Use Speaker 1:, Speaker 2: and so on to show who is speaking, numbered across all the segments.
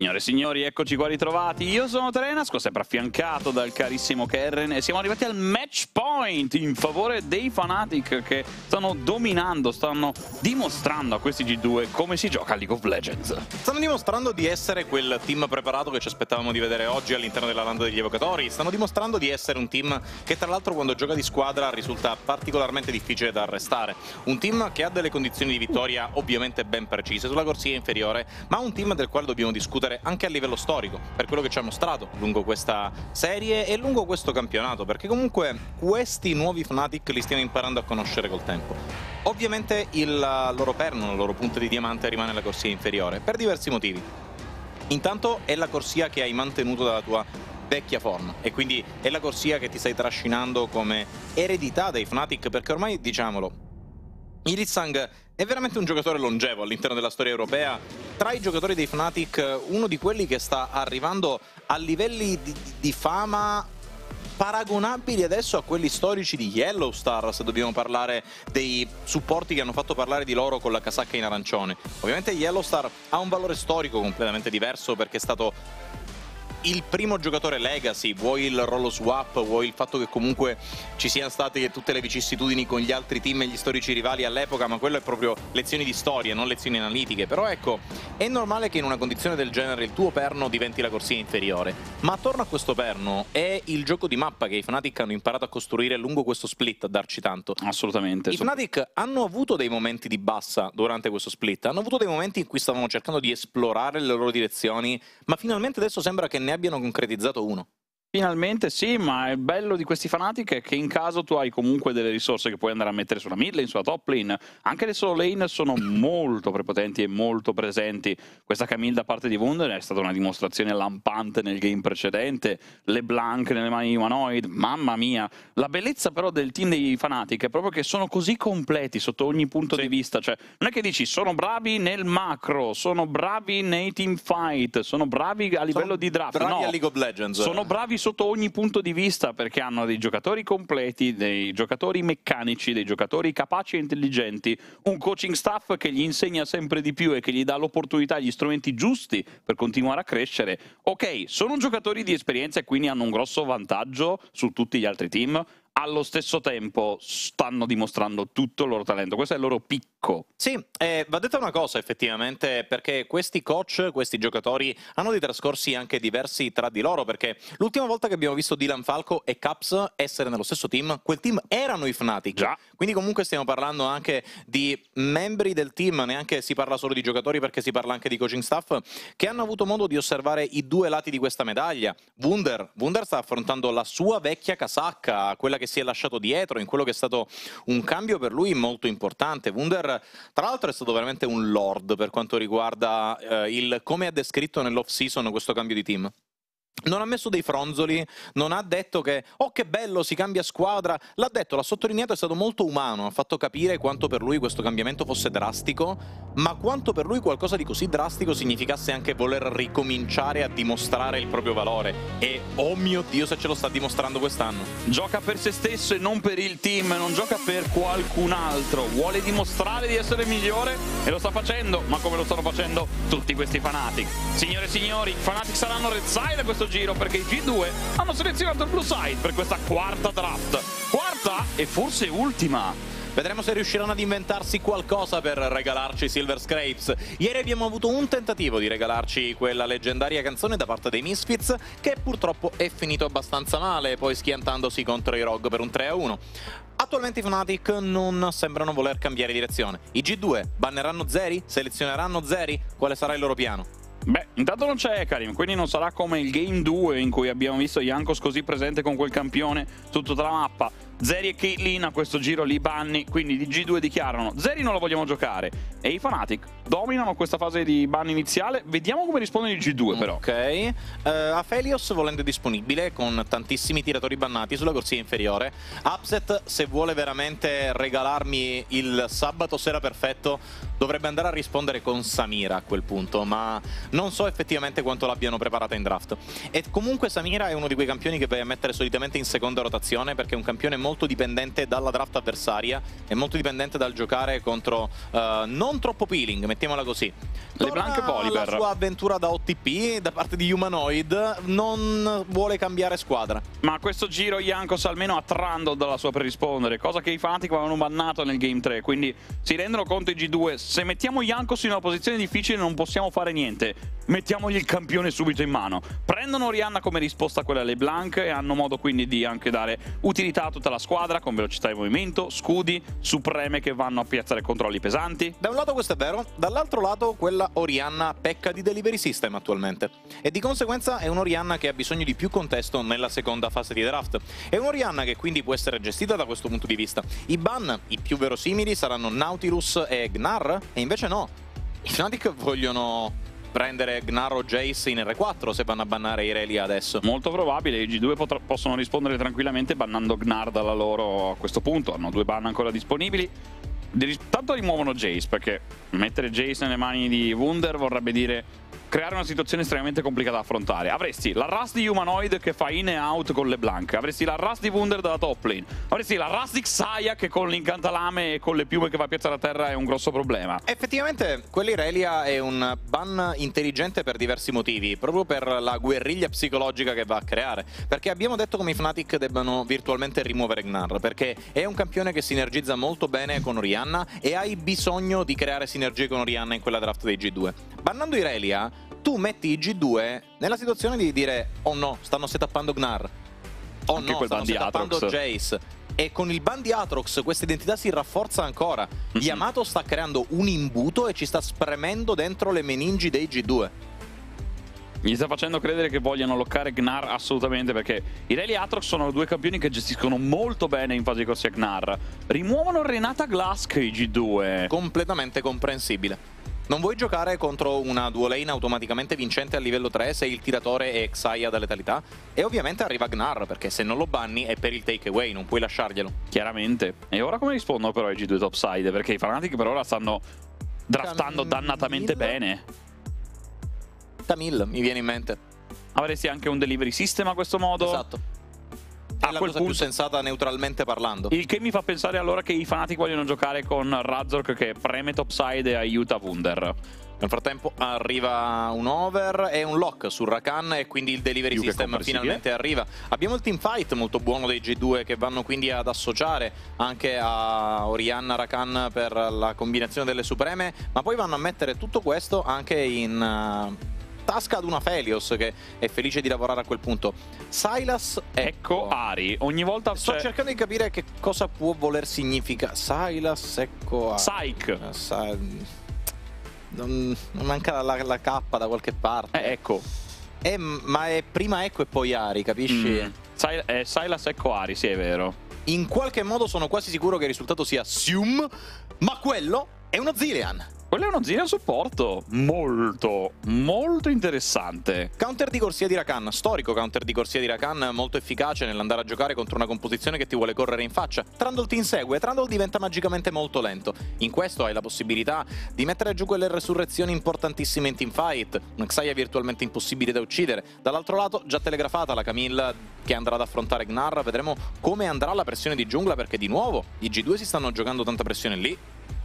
Speaker 1: Signore e signori, eccoci qua ritrovati. Io sono Terenasco, sempre affiancato dal carissimo Kerren, e siamo arrivati al match point in favore dei Fnatic, che stanno dominando, stanno dimostrando a questi G2 come si gioca a League of Legends.
Speaker 2: Stanno dimostrando di essere quel team preparato che ci aspettavamo di vedere oggi all'interno della Landa degli Evocatori. Stanno dimostrando di essere un team che, tra l'altro, quando gioca di squadra risulta particolarmente difficile da arrestare. Un team che ha delle condizioni di vittoria ovviamente ben precise sulla corsia inferiore, ma un team del quale dobbiamo discutere anche a livello storico, per quello che ci ha mostrato lungo questa serie e lungo questo campionato, perché comunque questi nuovi Fnatic li stiamo imparando a conoscere col tempo. Ovviamente il loro perno, la loro punta di diamante rimane la corsia inferiore, per diversi motivi. Intanto è la corsia che hai mantenuto dalla tua vecchia forma, e quindi è la corsia che ti stai trascinando come eredità dai Fnatic, perché ormai, diciamolo, Hylissang è veramente un giocatore longevo all'interno della storia europea. Tra i giocatori dei Fnatic, uno di quelli che sta arrivando a livelli di fama paragonabili adesso a quelli storici di Yellowstar, se dobbiamo parlare dei supporti che hanno fatto parlare di loro con la casacca in arancione. Ovviamente Yellowstar ha un valore storico completamente diverso, perché è stato il primo giocatore legacy, vuoi il rollo swap, vuoi il fatto che comunque ci siano state tutte le vicissitudini con gli altri team e gli storici rivali all'epoca, ma quello è proprio lezioni di storia, non lezioni analitiche. Però ecco, è normale che in una condizione del genere il tuo perno diventi la corsia inferiore, ma attorno a questo perno è il gioco di mappa che i Fnatic hanno imparato a costruire lungo questo split a darci tanto.
Speaker 1: Assolutamente.
Speaker 2: I Fnatic hanno avuto dei momenti di bassa durante questo split, hanno avuto dei momenti in cui stavano cercando di esplorare le loro direzioni, ma finalmente adesso sembra che ne abbiano concretizzato uno.
Speaker 1: Finalmente sì, ma il bello di questi Fnatic è che in caso tu hai comunque delle risorse che puoi andare a mettere sulla mid lane, sulla top lane. Anche le solo lane sono molto prepotenti e molto presenti. Questa Camille da parte di Wunder è stata una dimostrazione lampante nel game precedente. LeBlanc nelle mani di Humanoid, mamma mia. La bellezza però del team dei Fnatic è proprio che sono così completi sotto ogni punto di vista. Cioè, non è che dici sono bravi nel macro, sono bravi nei team fight, sono bravi a livello di draft.
Speaker 2: Bravi
Speaker 1: no,
Speaker 2: a League of Legends.
Speaker 1: Sono bravi sotto ogni punto di vista, perché hanno dei giocatori completi, dei giocatori meccanici, dei giocatori capaci e intelligenti, un coaching staff che gli insegna sempre di più e che gli dà l'opportunità, gli strumenti giusti per continuare a crescere. Ok, sono giocatori di esperienza e quindi hanno un grosso vantaggio su tutti gli altri team. Allo stesso tempo stanno dimostrando tutto il loro talento, questo è il loro picco.
Speaker 2: Sì, va detta una cosa effettivamente, perché questi coach, questi giocatori hanno dei trascorsi anche diversi tra di loro, perché l'ultima volta che abbiamo visto Dylan Falco e Caps essere nello stesso team, quel team erano i Fnatic.
Speaker 1: Già.
Speaker 2: Quindi comunque stiamo parlando anche di membri del team, neanche si parla solo di giocatori, perché si parla anche di coaching staff, che hanno avuto modo di osservare i due lati di questa medaglia. Wunder sta affrontando la sua vecchia casacca, quella che si è lasciato dietro, in quello che è stato un cambio per lui molto importante. Wunder, tra l'altro, è stato veramente un lord per quanto riguarda il come ha descritto nell'off season questo cambio di team. Non ha messo dei fronzoli, non ha detto che oh che bello si cambia squadra, l'ha detto, l'ha sottolineato, è stato molto umano, ha fatto capire quanto per lui questo cambiamento fosse drastico, ma quanto per lui qualcosa di così drastico significasse anche voler ricominciare a dimostrare il proprio valore. E oh mio Dio se ce lo sta dimostrando quest'anno.
Speaker 1: Gioca per se stesso e non per il team, non gioca per qualcun altro, vuole dimostrare di essere migliore e lo sta facendo, ma come lo stanno facendo tutti questi Fnatic. Signore e signori, i Fnatic saranno red side a questo giro, perché i G2 hanno selezionato il blue side per questa quarta draft. Quarta e forse ultima.
Speaker 2: Vedremo se riusciranno ad inventarsi qualcosa per regalarci Silver Scrapes. Ieri abbiamo avuto un tentativo di regalarci quella leggendaria canzone da parte dei Misfits, che purtroppo è finito abbastanza male, poi schiantandosi contro i Rogue per un 3-1. Attualmente i Fnatic non sembrano voler cambiare direzione. I G2 banneranno Zeri? Selezioneranno Zeri? Quale sarà il loro piano?
Speaker 1: Beh, intanto non c'è Karim, quindi non sarà come il Game 2 in cui abbiamo visto Jankos così presente con quel campione su tutta la mappa. Zeri e Caitlyn a questo giro li banni, quindi di G2 dichiarano Zeri non lo vogliamo giocare, e i Fnatic dominano questa fase di ban iniziale. Vediamo come rispondono i G2 però.
Speaker 2: Ok, Aphelios volendo disponibile con tantissimi tiratori bannati sulla corsia inferiore. Upset, se vuole veramente regalarmi il sabato sera perfetto, dovrebbe andare a rispondere con Samira a quel punto, ma non so effettivamente quanto l'abbiano preparata in draft. E comunque Samira è uno di quei campioni che vai a mettere solitamente in seconda rotazione, perché è un campione molto molto dipendente dalla draft avversaria, è molto dipendente dal giocare contro non troppo peeling, mettiamola così.
Speaker 1: LeBlanc Volibear.
Speaker 2: La sua avventura da OTP da parte di Humanoid, non vuole cambiare squadra.
Speaker 1: Ma questo giro Jankos almeno ha Trundle dalla sua per rispondere, cosa che i Fnatic avevano bannato nel Game 3, quindi si rendono conto i G2, se mettiamo Jankos in una posizione difficile non possiamo fare niente, mettiamogli il campione subito in mano. Prendono Orianna come risposta a quella LeBlanc e hanno modo quindi di anche dare utilità a tutta la squadra con velocità di movimento, scudi, supreme che vanno a piazzare controlli pesanti.
Speaker 2: Da un lato questo è vero, dall'altro lato quella Orianna pecca di delivery system attualmente e di conseguenza è un'Orianna che ha bisogno di più contesto nella seconda fase di draft. È un'Orianna che quindi può essere gestita da questo punto di vista. I ban, i più verosimili, saranno Nautilus e Gnar, e invece no. I Fnatic vogliono prendere Gnar o Jace in R4 se vanno a bannare Irelia adesso.
Speaker 1: Molto probabile, i G2 possono rispondere tranquillamente bannando Gnar dalla loro a questo punto, hanno 2 ban ancora disponibili. Tanto rimuovono Jace, perché mettere Jace nelle mani di Wunder vorrebbe dire creare una situazione estremamente complicata da affrontare. Avresti la Rust di Humanoid che fa in e out con LeBlanc, avresti la Rust di Wunder dalla top lane, avresti la Rust di Xayah che con l'incantalame e con le piume che va a piazzare a terra è un grosso problema.
Speaker 2: Effettivamente quell'Irelia è un ban intelligente per diversi motivi, proprio per la guerriglia psicologica che va a creare, perché abbiamo detto come i Fnatic debbano virtualmente rimuovere Gnar, perché è un campione che sinergizza molto bene con Orianna e hai bisogno di creare sinergie con Orianna in quella draft dei G2. Bannando Irelia tu metti i G2 nella situazione di dire oh no, stanno setappando Gnar, oh
Speaker 1: anche
Speaker 2: no, stanno setappando Jace, e con il ban di Aatrox questa identità si rafforza ancora. Yamato sta creando un imbuto e ci sta spremendo dentro le meningi dei G2.
Speaker 1: Gli sta facendo credere che vogliano loccare Gnar assolutamente, perché Irelia e Aatrox sono 2 campioni che gestiscono molto bene in fase di corsia Gnar. Rimuovono Renata Glask i G2.
Speaker 2: Completamente comprensibile. Non vuoi giocare contro una duo lane automaticamente vincente a livello 3 se il tiratore è Xayah da letalità? E ovviamente arriva Gnar, perché se non lo banni è per il takeaway, non puoi lasciarglielo.
Speaker 1: Chiaramente. E ora come rispondono però i G2 topside? Perché i Fnatic per ora stanno draftando dannatamente bene.
Speaker 2: Camille mi viene in mente.
Speaker 1: Avresti anche un delivery system a questo modo.
Speaker 2: Esatto. È la cosa più sensata neutralmente parlando.
Speaker 1: Il che mi fa pensare allora che i Fnatic vogliono giocare con Razork che preme topside e aiuta Wunder.
Speaker 2: Nel frattempo arriva un over e un lock su Rakan e quindi il delivery system finalmente arriva. Abbiamo il teamfight molto buono dei G2 che vanno quindi ad associare anche a Orianna Rakan per la combinazione delle supreme, ma poi vanno a mettere tutto questo anche in tasca ad una Felios che è felice di lavorare a quel punto. Silas,
Speaker 1: ecco Ari, ogni volta
Speaker 2: sto cercando di capire che cosa può voler significare. Silas, ecco Ari.
Speaker 1: Psych.
Speaker 2: Non manca la K da qualche parte.
Speaker 1: Ecco.
Speaker 2: Ma è prima Ecco e poi Ari, capisci?
Speaker 1: Silas, ecco Ari, sì è vero.
Speaker 2: In qualche modo sono quasi sicuro che il risultato sia Sium, ma quello è uno Zilean.
Speaker 1: Quello è uno Zilean supporto molto, molto interessante.
Speaker 2: Counter di corsia di Rakan, storico counter di corsia di Rakan, molto efficace nell'andare a giocare contro una composizione che ti vuole correre in faccia. Trundle ti insegue, Trundle diventa magicamente molto lento. In questo hai la possibilità di mettere giù quelle resurrezioni importantissime in teamfight, una Xayah virtualmente impossibile da uccidere. Dall'altro lato, già telegrafata la Camille che andrà ad affrontare Gnar, vedremo come andrà la pressione di giungla, perché di nuovo i G2 si stanno giocando tanta pressione lì.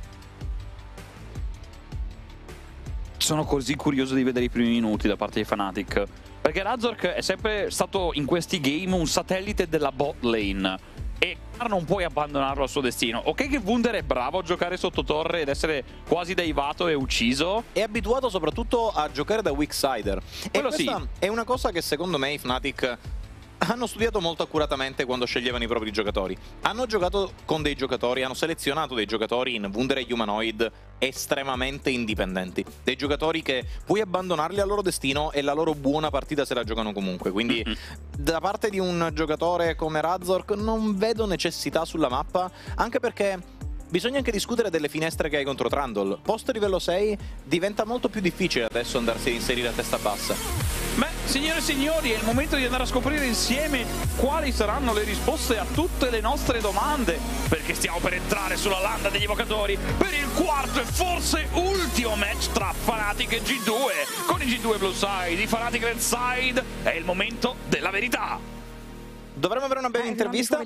Speaker 1: Sono così curioso di vedere i primi minuti da parte dei Fnatic, perché Razork è sempre stato in questi game un satellite della bot lane e non puoi abbandonarlo al suo destino. Ok che Wunder è bravo a giocare sotto torre ed essere quasi daivato e ucciso,
Speaker 2: è abituato soprattutto a giocare da weak sider, e questa
Speaker 1: sì
Speaker 2: è una cosa che secondo me i Fnatic hanno studiato molto accuratamente quando sceglievano i propri giocatori. Hanno giocato con dei giocatori, hanno selezionato dei giocatori in Wunder e Humanoid estremamente indipendenti. Dei giocatori che puoi abbandonarli al loro destino e la loro buona partita se la giocano comunque. Quindi da parte di un giocatore come Razork non vedo necessità sulla mappa, anche perché bisogna anche discutere delle finestre che hai contro Trundle. Post livello 6 diventa molto più difficile adesso andarsi a inserire a testa bassa.
Speaker 1: Beh, signore e signori, è il momento di andare a scoprire insieme quali saranno le risposte a tutte le nostre domande, perché stiamo per entrare sulla landa degli evocatori per il quarto e forse ultimo match tra Fnatic e G2. Con i G2 Blue Side, i Fnatic Red Side, è il momento della verità.
Speaker 2: Dovremmo avere una bella intervista.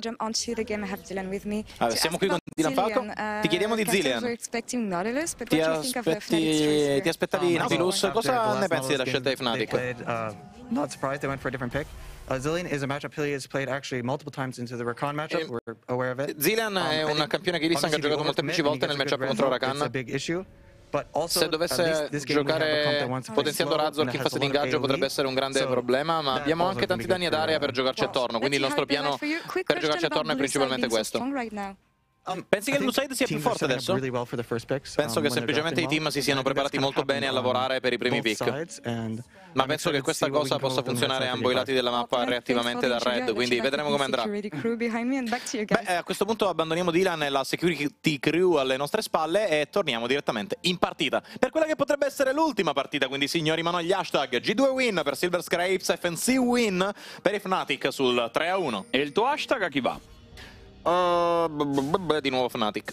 Speaker 2: Siamo qui con Dylan Falco. Ti chiediamo di Zilean. Ti aspettavi Nautilus? Cosa ne pensi della scelta di Fnatic?
Speaker 3: Not surprised they went for a different pick. Zilean is a matchup he has played actually multiple times into the Rakan matchup. We're aware of it.
Speaker 2: Zilean è un campione che Ilissang ha giocato molteplici volte nel matchup contro Rakan. Se dovesse giocare potenziando Razork in fase di ingaggio potrebbe essere un grande problema, ma abbiamo anche tanti danni ad area per giocarci attorno, quindi il nostro piano per giocarci attorno è principalmente questo. Pensi che il blue side sia più forte adesso? Penso che semplicemente i team si siano preparati molto bene a lavorare per i primi pick, ma penso che questa cosa possa funzionare a ambo i lati della mappa reattivamente da Red, quindi vedremo come andrà. Beh, a questo punto abbandoniamo Dylan e la security crew alle nostre spalle e torniamo direttamente in partita per quella che potrebbe essere l'ultima partita, quindi signori, mano agli hashtag. G2 win per Silver Scrapes, FNC win per i Fnatic sul 3-1.
Speaker 1: E il tuo hashtag a chi va?
Speaker 2: Di nuovo Fnatic.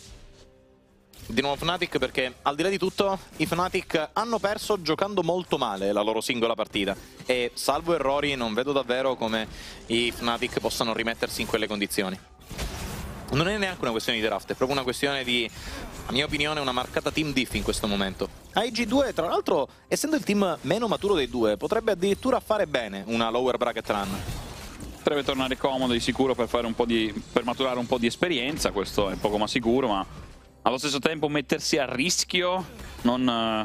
Speaker 2: Di nuovo Fnatic perché al di là di tutto i Fnatic hanno perso giocando molto male la loro singola partita e salvo errori non vedo davvero come i Fnatic possano rimettersi in quelle condizioni. Non è neanche una questione di draft, è proprio una questione di, a mia opinione, una marcata team diff in questo momento. IG2 tra l'altro, essendo il team meno maturo dei due, potrebbe addirittura fare bene una lower bracket run.
Speaker 1: Potrebbe tornare comodo di sicuro per fare per maturare un po' di esperienza, questo è poco ma sicuro, ma allo stesso tempo mettersi a rischio non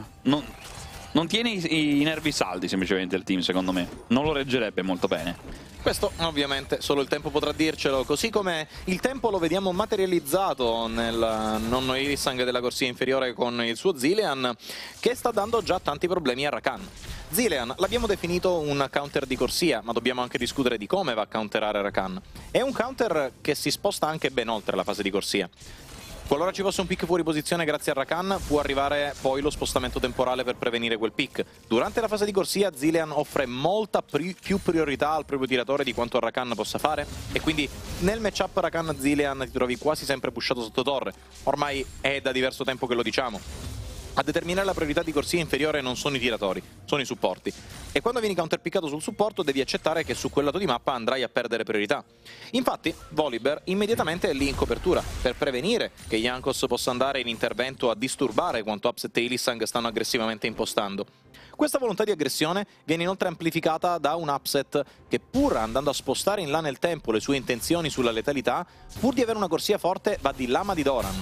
Speaker 1: tiene i nervi saldi semplicemente il team, secondo me. Non lo reggerebbe molto bene.
Speaker 2: Questo ovviamente solo il tempo potrà dircelo, così come il tempo lo vediamo materializzato nel nonno Ilissang della corsia inferiore con il suo Zilean, che sta dando già tanti problemi a Rakan. Zilean l'abbiamo definito un counter di corsia, ma dobbiamo anche discutere di come va a counterare Rakan. È un counter che si sposta anche ben oltre la fase di corsia. Qualora ci fosse un pick fuori posizione grazie a Rakan, può arrivare poi lo spostamento temporale per prevenire quel pick. Durante la fase di corsia Zilean offre molta più priorità al proprio tiratore di quanto Rakan possa fare, e quindi nel matchup Rakan-Zilean ti trovi quasi sempre pushato sotto torre. Ormai è da diverso tempo che lo diciamo. A determinare la priorità di corsia inferiore non sono i tiratori, sono i supporti. E quando vieni counterpiccato sul supporto devi accettare che su quel lato di mappa andrai a perdere priorità. Infatti, Volibear immediatamente è lì in copertura, per prevenire che Jankos possa andare in intervento a disturbare quanto Upset e Ilissang stanno aggressivamente impostando. Questa volontà di aggressione viene inoltre amplificata da un Upset che, pur andando a spostare in là nel tempo le sue intenzioni sulla letalità, pur di avere una corsia forte va di lama di Doran.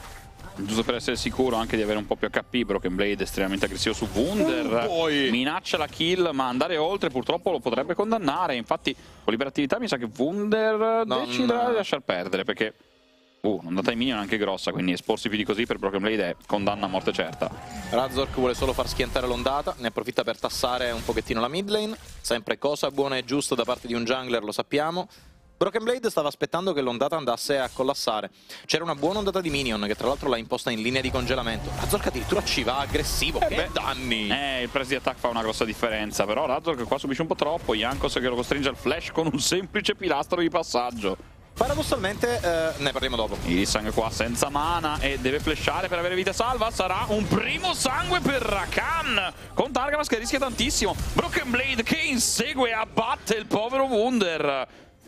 Speaker 1: Giusto per essere sicuro anche di avere un po' più HP, Broken Blade è estremamente aggressivo su Wunder, minaccia la kill, ma andare oltre purtroppo lo potrebbe condannare. Infatti con l'iperattività mi sa che Wunder deciderà di lasciar perdere, perché un'ondata di minion anche grossa, quindi esporsi più di così per Broken Blade è condanna a morte certa.
Speaker 2: Razork vuole solo far schiantare l'ondata, ne approfitta per tassare un pochettino la mid lane, sempre cosa buona e giusta da parte di un jungler, lo sappiamo. Broken Blade stava aspettando che l'ondata andasse a collassare. C'era una buona ondata di minion che tra l'altro l'ha imposta in linea di congelamento. Razork addirittura ci va aggressivo, che danni!
Speaker 1: Il press di attack fa una grossa differenza, però Razork qua subisce un po' troppo, Jankos che lo costringe al flash con un semplice pilastro di passaggio.
Speaker 2: Paradossalmente, ne parliamo dopo.
Speaker 1: Ilissang qua senza mana e deve flashare per avere vita salva. Sarà un primo sangue per Rakan con Targamas che rischia tantissimo. Broken Blade che insegue e abbatte il povero Wunder.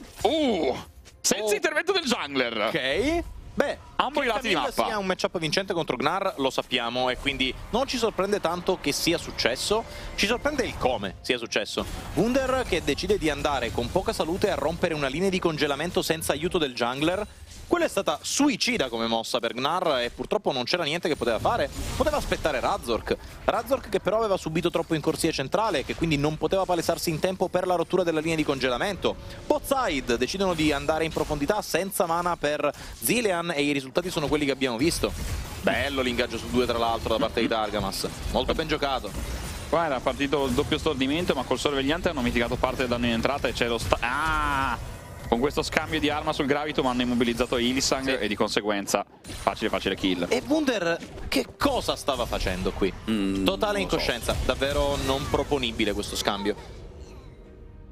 Speaker 1: Senza intervento del jungler.
Speaker 2: Ok. Beh,
Speaker 1: ambo i lati di mappa.
Speaker 2: Sia un matchup vincente contro Gnar lo sappiamo, e quindi non ci sorprende tanto che sia successo, ci sorprende il come sia successo. Wunder che decide di andare con poca salute a rompere una linea di congelamento senza aiuto del jungler. Quella è stata suicida come mossa per Gnar e purtroppo non c'era niente che poteva fare. Poteva aspettare Razork. Razork che però aveva subito troppo in corsia centrale e che quindi non poteva palesarsi in tempo per la rottura della linea di congelamento. Both side decidono di andare in profondità senza mana per Zilean e i risultati sono quelli che abbiamo visto. Bello l'ingaggio su 2 tra l'altro da parte di Targamas. Molto ben giocato.
Speaker 1: Qua era partito il doppio stordimento, ma col sorvegliante hanno mitigato parte del danno in entrata e c'è lo con questo scambio di arma sul Gravitum hanno immobilizzato Ilissang e di conseguenza facile kill.
Speaker 2: E Wunder che cosa stava facendo qui? Totale incoscienza, davvero non proponibile questo scambio. Perché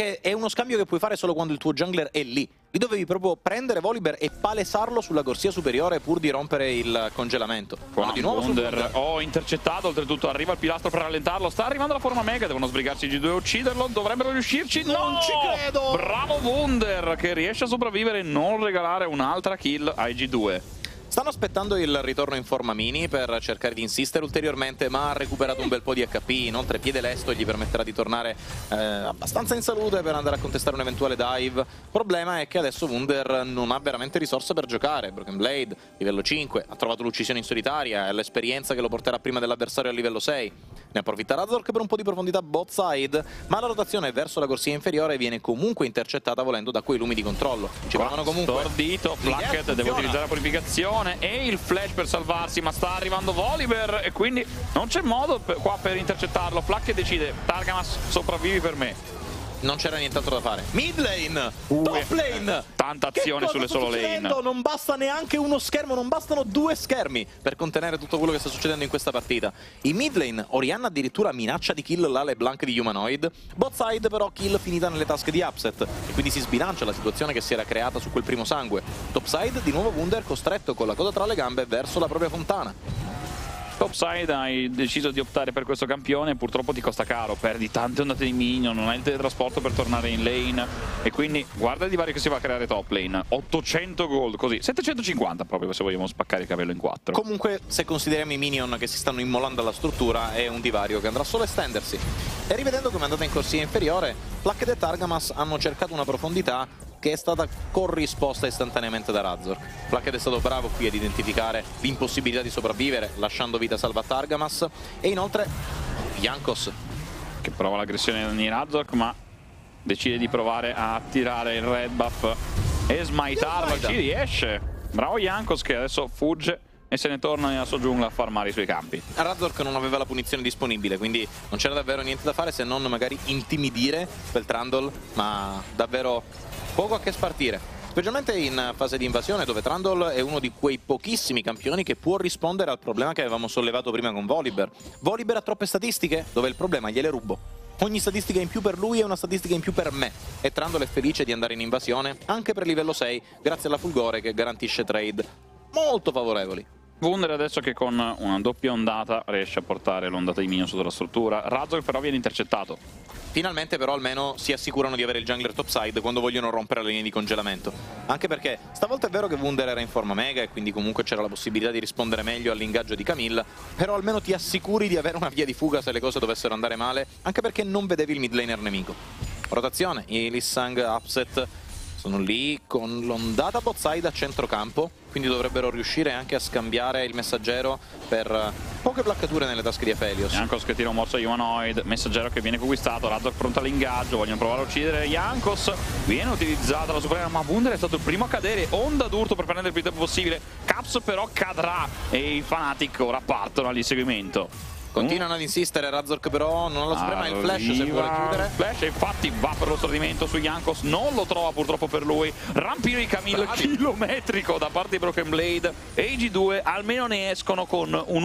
Speaker 2: perché è uno scambio che puoi fare solo quando il tuo jungler è lì. Lì dovevi proprio prendere Volibear e palesarlo sulla corsia superiore pur di rompere il congelamento.
Speaker 1: Qua
Speaker 2: Di nuovo
Speaker 1: Wunder, intercettato, oltretutto arriva il pilastro per rallentarlo, sta arrivando la forma mega, devono sbrigarsi i G2 e ucciderlo, dovrebbero riuscirci,
Speaker 2: Non ci credo!
Speaker 1: Bravo Wunder che riesce a sopravvivere e non regalare un'altra kill ai G2.
Speaker 2: Stanno aspettando il ritorno in forma mini per cercare di insistere ulteriormente, ma ha recuperato un bel po' di HP, inoltre piede lesto gli permetterà di tornare abbastanza in salute per andare a contestare un eventuale dive. Il problema è che adesso Wunder non ha veramente risorse per giocare. Broken Blade, livello 5, ha trovato l'uccisione in solitaria, è l'esperienza che lo porterà prima dell'avversario a livello 6. Ne approfitta Razork per un po' di profondità bot side, ma la rotazione verso la corsia inferiore viene comunque intercettata volendo da quei lumi di controllo. Ci provano comunque.
Speaker 1: Stordito, Flacket deve utilizzare la purificazione e il flash per salvarsi, ma sta arrivando Volibear e quindi non c'è modo qua per intercettarlo. Flacket decide, Targamas sopravvivi per me.
Speaker 2: Non c'era nient'altro da fare. Mid lane, top lane.
Speaker 1: Tanta azione sulle solo lane.
Speaker 2: Non basta neanche uno schermo, non bastano 2 schermi per contenere tutto quello che sta succedendo in questa partita. In mid lane, Orianna addirittura minaccia di kill la LeBlanc di Humanoid. Bot side però kill finita nelle tasche di Upset e quindi si sbilancia la situazione che si era creata su quel primo sangue. Top side, di nuovo Wunder costretto con la coda tra le gambe verso la propria fontana.
Speaker 1: Topside hai deciso di optare per questo campione, purtroppo ti costa caro, perdi tante ondate di minion, non hai il teletrasporto per tornare in lane e quindi guarda il divario che si va a creare top lane, 800 gold così, 750 proprio se vogliamo spaccare il capello in 4.
Speaker 2: Comunque se consideriamo i minion che si stanno immolando alla struttura è un divario che andrà solo a estendersi. E rivedendo come è andata in corsia inferiore, Flacket e Targamas hanno cercato una profondità che è stata corrisposta istantaneamente da Razork. Flacket è stato bravo qui ad identificare l'impossibilità di sopravvivere, lasciando vita salva a Targamas, e inoltre Jankos
Speaker 1: che prova l'aggressione di Razork, ma decide di provare a attirare il red buff e smitarlo, ci riesce. Bravo Jankos che adesso fugge e se ne torna nella sua giungla a farmare i suoi campi.
Speaker 2: Razork non aveva la punizione disponibile, quindi non c'era davvero niente da fare se non magari intimidire quel Trundle, ma davvero poco a che spartire. Specialmente in fase di invasione, dove Trundle è uno di quei pochissimi campioni che può rispondere al problema che avevamo sollevato prima con Volibear. Volibear ha troppe statistiche, dove il problema gliele rubo. Ogni statistica in più per lui è una statistica in più per me, e Trundle è felice di andare in invasione anche per livello 6, grazie alla Fulgore che garantisce trade molto favorevoli.
Speaker 1: Wunder adesso che con una doppia ondata riesce a portare l'ondata di minion sotto la struttura. Razork però viene intercettato.
Speaker 2: Finalmente però almeno si assicurano di avere il jungler topside quando vogliono rompere la linea di congelamento. Anche perché stavolta è vero che Wunder era in forma mega e quindi comunque c'era la possibilità di rispondere meglio all'ingaggio di Camille, però almeno ti assicuri di avere una via di fuga se le cose dovessero andare male, anche perché non vedevi il mid laner nemico. Rotazione, Ilissang, Upset sono lì con l'ondata botside a centrocampo, quindi dovrebbero riuscire anche a scambiare il messaggero per poche placcature nelle tasche di Aphelios.
Speaker 1: Jankos che tira un morso a Humanoid, messaggero che viene conquistato, Razork pronto all'ingaggio, vogliono provare a uccidere Jankos, viene utilizzata la suprema, ma Wunder è stato il primo a cadere, onda d'urto per prendere il più tempo possibile, Caps però cadrà e i Fnatic ora partono all'inseguimento.
Speaker 2: Continuano ad insistere, Razork però non ha la suprema, il flash se vuole chiudere.
Speaker 1: Flash, infatti va per lo stordimento su Jankos, non lo trova purtroppo per lui. Rampino di Camille chilometrico da parte di Broken Blade e i G2 almeno ne escono con un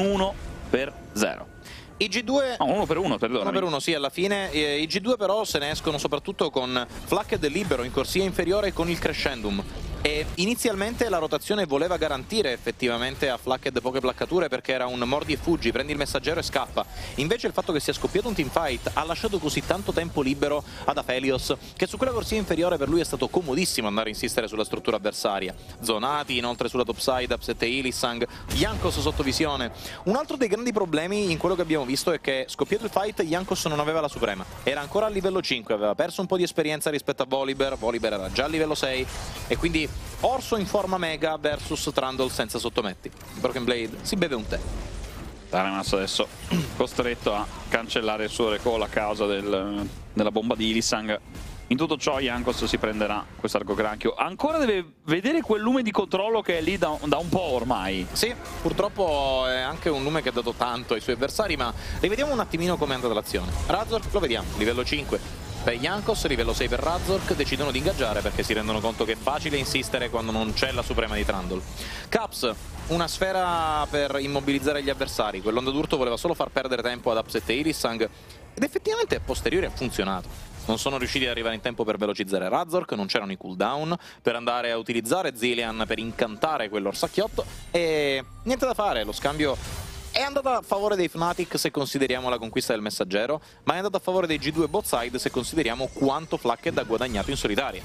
Speaker 1: 1-0.
Speaker 2: I G2...
Speaker 1: No, 1-1, perdonami.
Speaker 2: 1-1, sì, alla fine. I G2 però se ne escono soprattutto con Flacket libero in corsia inferiore con il Crescendum. E inizialmente la rotazione voleva garantire effettivamente a Flacket poche placcature perché era un mordi e fuggi, prendi il messaggero e scappa. Invece il fatto che sia scoppiato un teamfight ha lasciato così tanto tempo libero ad Aphelios che su quella corsia inferiore per lui è stato comodissimo andare a insistere sulla struttura avversaria. Zonati, inoltre sulla topside, Upset e Ilissang, Jankos sotto visione. Un altro dei grandi problemi in quello che abbiamo visto è che scoppiato il fight Jankos non aveva la suprema, era ancora a livello 5, aveva perso un po' di esperienza rispetto a Volibear, Volibear era già a livello 6 e quindi Orso in forma mega versus Trundle senza sottometti. Broken Blade si beve un tè.
Speaker 1: Targamas adesso costretto a cancellare il suo recall a causa della bomba di Ilissang. In tutto ciò Jankos si prenderà quest'arco granchio. Ancora deve vedere quel lume di controllo che è lì da un po' ormai.
Speaker 2: Sì, purtroppo è anche un lume che ha dato tanto ai suoi avversari, ma rivediamo un attimino come è andata l'azione. Razork lo vediamo, livello 5. Per Jankos, livello 6 per Razork, decidono di ingaggiare perché si rendono conto che è facile insistere quando non c'è la suprema di Trundle. Caps, una sfera per immobilizzare gli avversari. Quell'onda d'urto voleva solo far perdere tempo ad Upset e Ilissang ed effettivamente a posteriori ha funzionato. non sono riusciti ad arrivare in tempo per velocizzare Razork, non c'erano i cooldown per andare a utilizzare Zilean per incantare quell'orsacchiotto, e niente da fare, lo scambio è andato a favore dei Fnatic se consideriamo la conquista del messaggero, ma è andato a favore dei G2 both side se consideriamo quanto Flakked ha guadagnato in solitaria.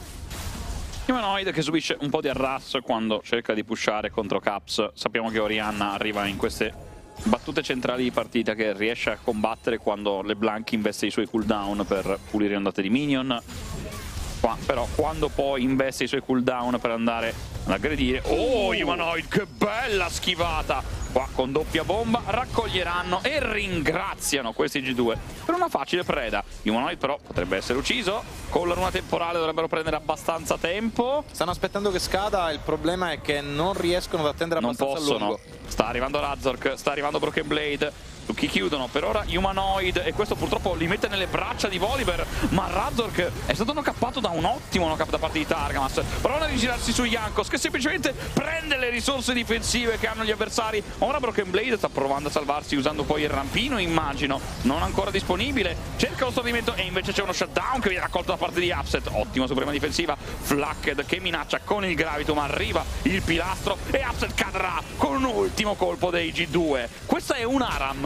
Speaker 1: Humanoid che subisce un po' di arras quando cerca di pushare contro Caps. Sappiamo che Orianna arriva in queste battute centrali di partita, che riesce a combattere quando LeBlanc investe i suoi cooldown per pulire ondate di minion. Qua, però quando poi investe i suoi cooldown per andare ad aggredire... Oh, Humanoid, che bella schivata! Qua con doppia bomba raccoglieranno e ringraziano questi G2 per una facile preda. Humanoid però potrebbe essere ucciso, con la runa temporale dovrebbero prendere abbastanza tempo.
Speaker 2: Stanno aspettando che scada, il problema è che non riescono ad attendere abbastanza a lungo.
Speaker 1: Sta arrivando Razork, sta arrivando Broken Blade. Su chi chiudono per ora Humanoid, e questo purtroppo li mette nelle braccia di Volibear, ma Razork è stato knockappato da un ottimo knock da parte di Targamas. Prova a rigirarsi su Jankos, che semplicemente prende le risorse difensive che hanno gli avversari. Ora Broken Blade sta provando a salvarsi usando poi il rampino, immagino, non ancora disponibile. Cerca lo stordimento e invece c'è uno shutdown che viene raccolto da parte di Upset. Ottima suprema difensiva, Flakked che minaccia con il Gravitum, arriva il pilastro e Upset cadrà con un ultimo colpo dei G2. Questa è un Aram.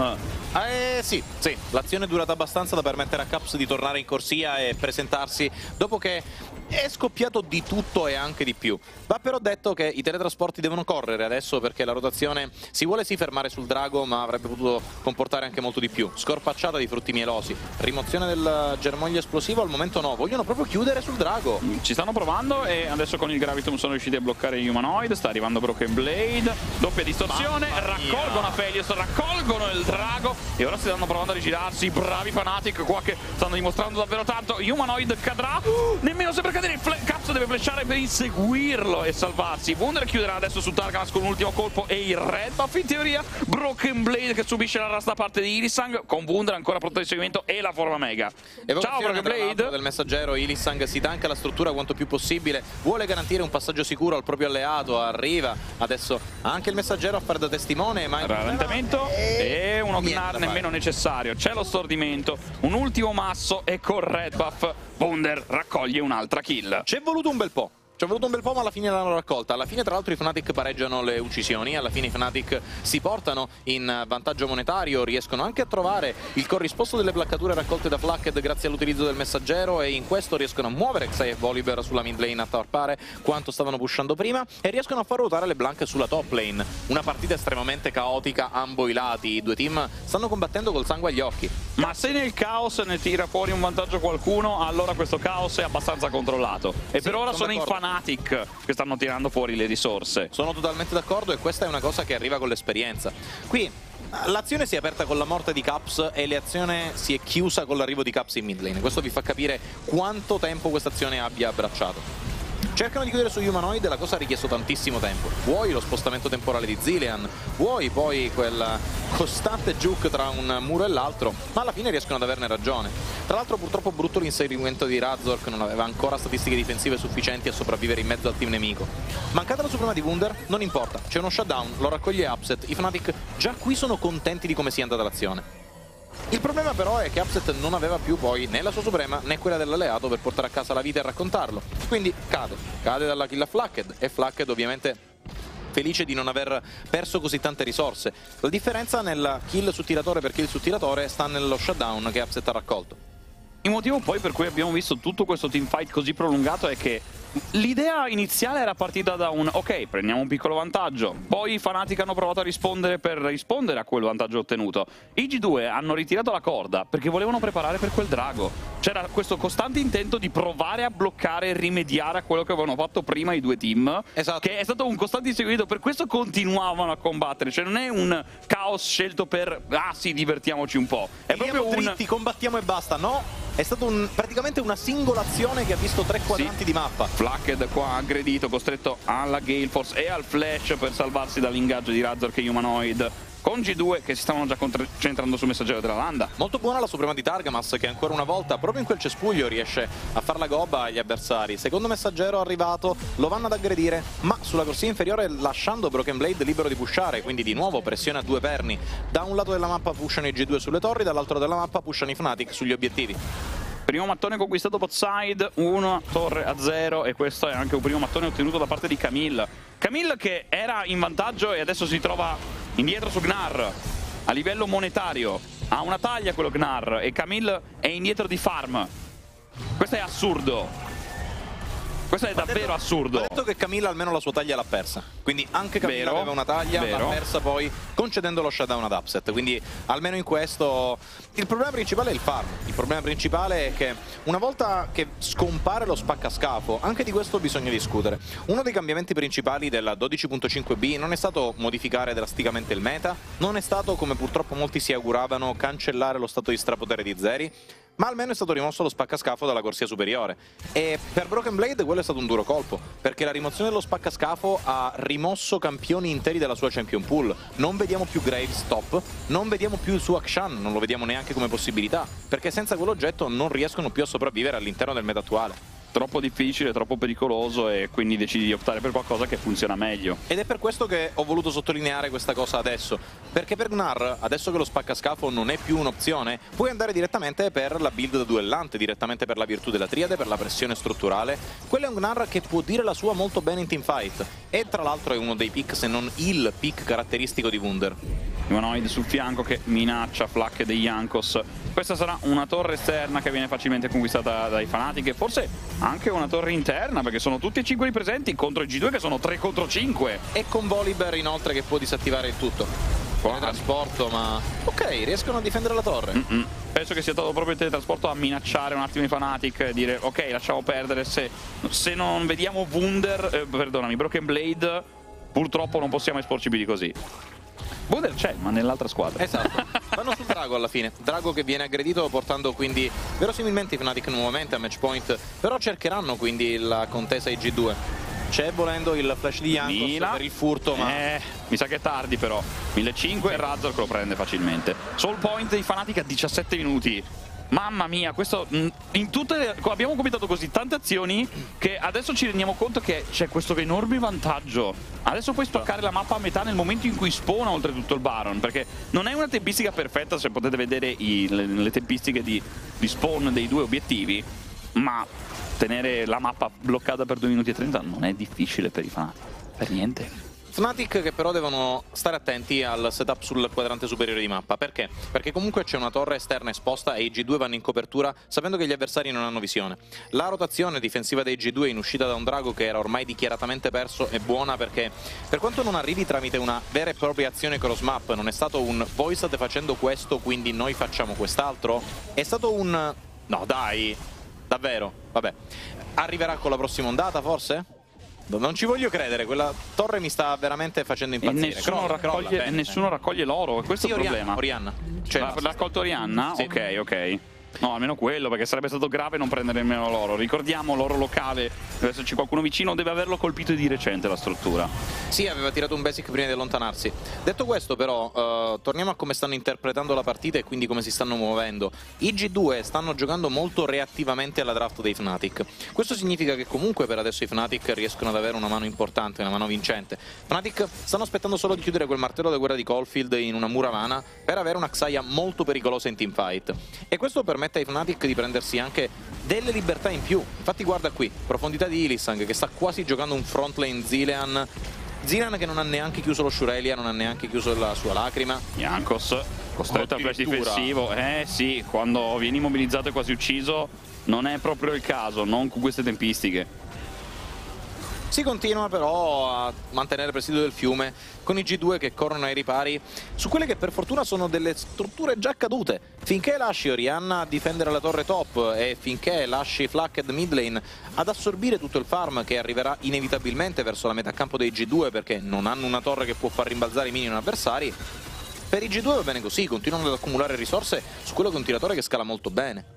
Speaker 2: Sì, l'azione è durata abbastanza da permettere a Caps di tornare in corsia e presentarsi dopo che è scoppiato di tutto e anche di più. Va però detto che i teletrasporti devono correre adesso, perché la rotazione si vuole sì fermare sul drago, ma avrebbe potuto comportare anche molto di più. Scorpacciata di frutti mielosi, rimozione del germoglio esplosivo, al momento no, vogliono proprio chiudere sul drago.
Speaker 1: Ci stanno provando e adesso con il Gravitum sono riusciti a bloccare Humanoid. Sta arrivando Broken Blade, doppia distorsione, raccolgono Aphelios, raccolgono il drago e ora si stanno provando a rigirarsi. Bravi Fnatic qua che stanno dimostrando davvero tanto. Humanoid cadrà, nemmeno sembra cadere. Caps deve flashare per inseguirlo e salvarsi. Wunder chiuderà adesso su Targamas con un ultimo colpo e il red buff in teoria. Broken Blade che subisce la rasta da parte di Ilisang, con Wunder ancora pronto di seguimento e la forma mega. Ciao Broken Blade
Speaker 2: del messaggero. Ilisang si tanca la struttura quanto più possibile, vuole garantire un passaggio sicuro al proprio alleato, arriva adesso anche il messaggero a fare da testimone, ma
Speaker 1: rallentamento e uno Gnar nemmeno necessario. C'è lo stordimento, un ultimo masso e con red buff Wunder raccoglie un'altra kill.
Speaker 2: C'è voluto un bel po'. Ma alla fine l'hanno raccolta. Alla fine tra l'altro i Fnatic pareggiano le uccisioni, alla fine i Fnatic si portano in vantaggio monetario, riescono anche a trovare il corrisposto delle placcature raccolte da Flakked grazie all'utilizzo del messaggero, e in questo riescono a muovere Xayah e Volibear sulla mid lane a tarpare quanto stavano pushando prima, e riescono a far ruotare LeBlanc sulla top lane. Una partita estremamente caotica ambo i lati, i due team stanno combattendo col sangue agli occhi.
Speaker 1: Ma se nel caos ne tira fuori un vantaggio qualcuno, allora questo caos è abbastanza controllato. E per ora sono i Fnatic che stanno tirando fuori le risorse.
Speaker 2: Sono totalmente d'accordo, e questa è una cosa che arriva con l'esperienza. Qui l'azione si è aperta con la morte di Caps e l'azione si è chiusa con l'arrivo di Caps in mid lane. Questo vi fa capire quanto tempo questa azione abbia abbracciato. Cercano di chiudere su Humanoid, la cosa ha richiesto tantissimo tempo. Vuoi lo spostamento temporale di Zilean, vuoi poi quel costante juke tra un muro e l'altro, ma alla fine riescono ad averne ragione. Tra l'altro purtroppo brutto l'inserimento di Razork, non aveva ancora statistiche difensive sufficienti a sopravvivere in mezzo al team nemico. Mancata la suprema di Wunder, non importa, c'è uno shutdown, lo raccoglie Upset, i Fnatic già qui sono contenti di come sia andata l'azione. Il problema però è che Upset non aveva più poi né la sua suprema né quella dell'alleato per portare a casa la vita e raccontarlo. Quindi cade dalla kill a Flakked, e Flakked ovviamente felice di non aver perso così tante risorse. La differenza nella kill su tiratore per kill su tiratore sta nello shutdown che Upset ha raccolto.
Speaker 1: Il motivo poi per cui abbiamo visto tutto questo teamfight così prolungato è che l'idea iniziale era partita da un ok, prendiamo un piccolo vantaggio, poi i Fnatic hanno provato a rispondere per rispondere a quel vantaggio ottenuto. I G2 hanno ritirato la corda perché volevano preparare per quel drago. C'era questo costante intento di provare a bloccare e rimediare a quello che avevano fatto prima i due team,
Speaker 2: esatto,
Speaker 1: che è stato un costante inseguimento, per questo continuavano a combattere. Cioè non è un caos scelto per ah sì, divertiamoci un po', è proprio
Speaker 2: dritti, combattiamo e basta, no? È stato praticamente una singola azione che ha visto 3 quadranti di mappa.
Speaker 1: Flakked qua aggredito, costretto alla Gale Force e al flash per salvarsi dall'ingaggio di Razork e Humanoid, con G2 che si stavano già concentrando sul messaggero della landa.
Speaker 2: Molto buona la suprema di Targamas, che ancora una volta proprio in quel cespuglio riesce a far la gobba agli avversari. Secondo messaggero arrivato, lo vanno ad aggredire, ma sulla corsia inferiore lasciando Broken Blade libero di pushare, quindi di nuovo pressione a due perni. Da un lato della mappa pushano i G2 sulle torri, dall'altro della mappa pushano i Fnatic sugli obiettivi.
Speaker 1: Per Primo mattone conquistato bot side, 1 torre a 0 e questo è anche un primo mattone ottenuto da parte di Camille. Camille che era in vantaggio e adesso si trova indietro su Gnar. A livello monetario ha una taglia quello Gnar e Camille è indietro di farm. Questo è assurdo. Questo è davvero assurdo.
Speaker 2: Ha detto che Camille almeno la sua taglia l'ha persa. Quindi anche Camille aveva una taglia, l'ha persa poi concedendo lo shutdown ad Upset. Quindi almeno in questo... Il problema principale è il farm. Il problema principale è che una volta che scompare lo spaccascafo, anche di questo bisogna discutere. Uno dei cambiamenti principali della 12.5b non è stato modificare drasticamente il meta, non è stato, come purtroppo molti si auguravano, cancellare lo stato di strapotere di Zeri, ma almeno è stato rimosso lo spaccascafo dalla corsia superiore. E per Broken Blade quello è stato un duro colpo, perché la rimozione dello spaccascafo ha rimosso campioni interi della sua champion pool. Non vediamo più Graves top, non vediamo più il suo Akshan, non lo vediamo neanche come possibilità, perché senza quell'oggetto non riescono più a sopravvivere all'interno del meta attuale.
Speaker 1: Troppo difficile, troppo pericoloso e quindi decidi di optare per qualcosa che funziona meglio.
Speaker 2: Ed è per questo che ho voluto sottolineare questa cosa adesso, perché per Gnar, adesso che lo spaccascafo non è più un'opzione, puoi andare direttamente per la build da duellante, direttamente per la virtù della triade, per la pressione strutturale. Quello è un Gnar che può dire la sua molto bene in teamfight e tra l'altro è uno dei pick, se non il pick caratteristico di Wunder.
Speaker 1: Humanoid sul fianco che minaccia Flak dei Jankos. Questa sarà una torre esterna che viene facilmente conquistata dai Fnatic e forse anche una torre interna, perché sono tutti e 5 lì presenti contro i G2 che sono 3 contro 5.
Speaker 2: E con Volibear inoltre che può disattivare il tutto. Teletrasporto, ma ok, riescono a difendere la torre.
Speaker 1: Penso che sia stato proprio il teletrasporto a minacciare un attimo i Fnatic e dire ok, lasciamo perdere, se non vediamo Wunder, perdonami, Broken Blade, purtroppo non possiamo esporci più di così. Wunder c'è, ma nell'altra squadra.
Speaker 2: Esatto, vanno sul Drago alla fine. Drago che viene aggredito portando quindi verosimilmente i Fnatic nuovamente a match point, però cercheranno quindi la contesa ai G2. C'è volendo il flash di Jankos per il furto, ma...
Speaker 1: mi sa che è tardi però. 1500 e Razor che lo prende facilmente. Soul point dei Fnatic a 17 minuti. Mamma mia, questo in tutte le, abbiamo commentato così tante azioni che adesso ci rendiamo conto che c'è questo enorme vantaggio. Adesso puoi spaccare la mappa a metà nel momento in cui spawna oltretutto il Baron, perché non è una tempistica perfetta, se potete vedere le tempistiche di spawn dei due obiettivi, ma tenere la mappa bloccata per 2 minuti e 30 non è difficile per i Fnatic, per niente.
Speaker 2: Fnatic che però devono stare attenti al setup sul quadrante superiore di mappa. Perché? Perché comunque c'è una torre esterna esposta e i G2 vanno in copertura sapendo che gli avversari non hanno visione. La rotazione difensiva dei G2 in uscita da un drago che era ormai dichiaratamente perso è buona, perché per quanto non arrivi tramite una vera e propria azione cross map, non è stato un voi state facendo questo quindi noi facciamo quest'altro, è stato un no dai, davvero, vabbè, arriverà con la prossima ondata forse? Non ci voglio credere, quella torre mi sta veramente facendo impazzire.
Speaker 1: E nessuno raccoglie l'oro, e questo
Speaker 2: sì,
Speaker 1: è il problema.
Speaker 2: Orianna. Cioè,
Speaker 1: l'ha raccolto Orianna? Sì. Ok. No, almeno quello, perché sarebbe stato grave non prendere nemmeno l'oro. Ricordiamo, l'oro locale, deve esserci qualcuno vicino, deve averlo colpito di recente la struttura.
Speaker 2: Sì, aveva tirato un basic prima di allontanarsi. Detto questo però, torniamo a come stanno interpretando la partita e quindi come si stanno muovendo. I G2 stanno giocando molto reattivamente alla draft dei Fnatic. Questo significa che comunque per adesso i Fnatic riescono ad avere una mano importante, una mano vincente. Fnatic stanno aspettando solo di chiudere quel martello da guerra di Caulfield in una Muramana per avere una Xayah molto pericolosa in teamfight. E questo permette ai Fnatic di prendersi anche delle libertà in più. Infatti guarda qui, profondità di Hylissang che sta quasi giocando un frontline Zilean. Zilean che non ha neanche chiuso lo Shurelia, non ha neanche chiuso la sua lacrima.
Speaker 1: Jankos costretto al flash difensivo. Sì, quando vieni immobilizzato e quasi ucciso non è proprio il caso, non con queste tempistiche.
Speaker 2: Si continua però a mantenere presidio del fiume con i G2 che corrono ai ripari su quelle che per fortuna sono delle strutture già cadute. Finché lasci Orianna a difendere la torre top e finché lasci Flakked mid lane ad assorbire tutto il farm che arriverà inevitabilmente verso la metà campo dei G2 perché non hanno una torre che può far rimbalzare i minion avversari, per i G2 va bene così, continuano ad accumulare risorse su quello che è un tiratore che scala molto bene.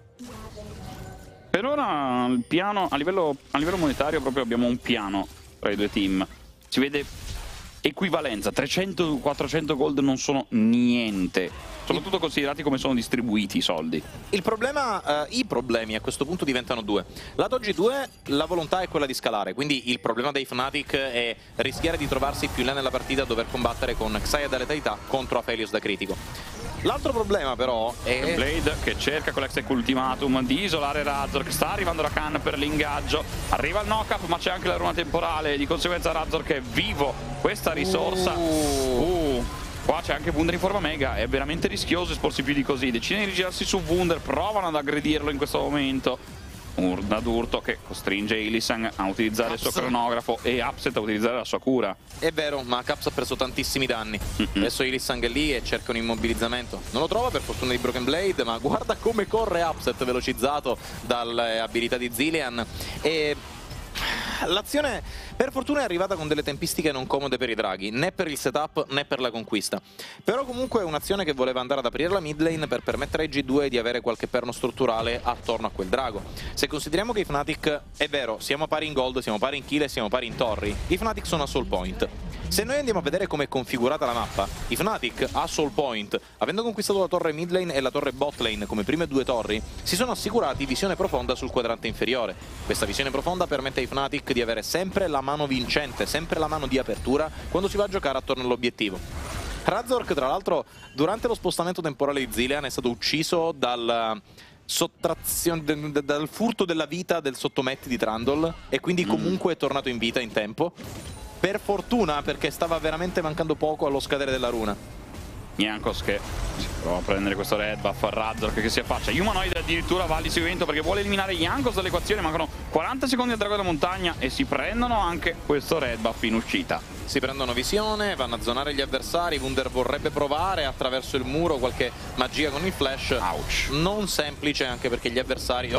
Speaker 1: Per ora il piano, a livello monetario proprio abbiamo un piano tra i due team. Si vede equivalenza, 300-400 gold non sono niente, soprattutto considerati come sono distribuiti i soldi.
Speaker 2: Il problema, i problemi a questo punto diventano due. Lato G2 la volontà è quella di scalare, quindi il problema dei Fnatic è rischiare di trovarsi più in là nella partita a dover combattere con Xayah da letalità contro Aphelios da critico. L'altro problema però è
Speaker 1: Blade che cerca con l'extec ultimatum di isolare Razork, sta arrivando la Khan per l'ingaggio, arriva il knock-up ma c'è anche la runa temporale, di conseguenza Razork è vivo, questa risorsa qua c'è anche Wunder in forma mega, è veramente rischioso esporsi più di così, decidono di rigirarsi su Wunder, provano ad aggredirlo in questo momento. Urna d'urto che costringe Illisan a utilizzare il suo cronografo e Upset a utilizzare la sua cura.
Speaker 2: È vero, ma Caps ha preso tantissimi danni. Adesso Illisan è lì e cerca un immobilizzamento. Non lo trova per fortuna di Broken Blade, ma guarda come corre Upset velocizzato dalle abilità di Zilean. E l'azione per fortuna è arrivata con delle tempistiche non comode per i draghi, né per il setup né per la conquista. Però comunque è un'azione che voleva andare ad aprire la mid lane per permettere ai G2 di avere qualche perno strutturale attorno a quel drago. Se consideriamo che i Fnatic, è vero, siamo pari in gold, siamo pari in kill e siamo pari in torri, i Fnatic sono a soul point. Se noi andiamo a vedere come è configurata la mappa, i Fnatic a soul point, avendo conquistato la torre mid lane e la torre bot lane come prime due torri, si sono assicurati visione profonda sul quadrante inferiore. Questa visione profonda permette ai Fnatic di avere sempre la mano vincente, sempre la mano di apertura quando si va a giocare attorno all'obiettivo. Razork, tra l'altro, durante lo spostamento temporale di Zilean è stato ucciso dal furto della vita del sottometti di Trundle e quindi comunque è tornato in vita in tempo. Per fortuna, perché stava veramente mancando poco allo scadere della runa.
Speaker 1: Jankos che prova a prendere questo red buff, Razork che si affaccia, Humanoid addirittura va all'inseguimento perché vuole eliminare Jankos dall'equazione, mancano 40 secondi al drago della montagna e si prendono anche questo red buff in uscita.
Speaker 2: Si prendono visione, vanno a zonare gli avversari, Wunder vorrebbe provare attraverso il muro qualche magia con il flash.
Speaker 1: Ouch.
Speaker 2: Non semplice anche perché gli avversari...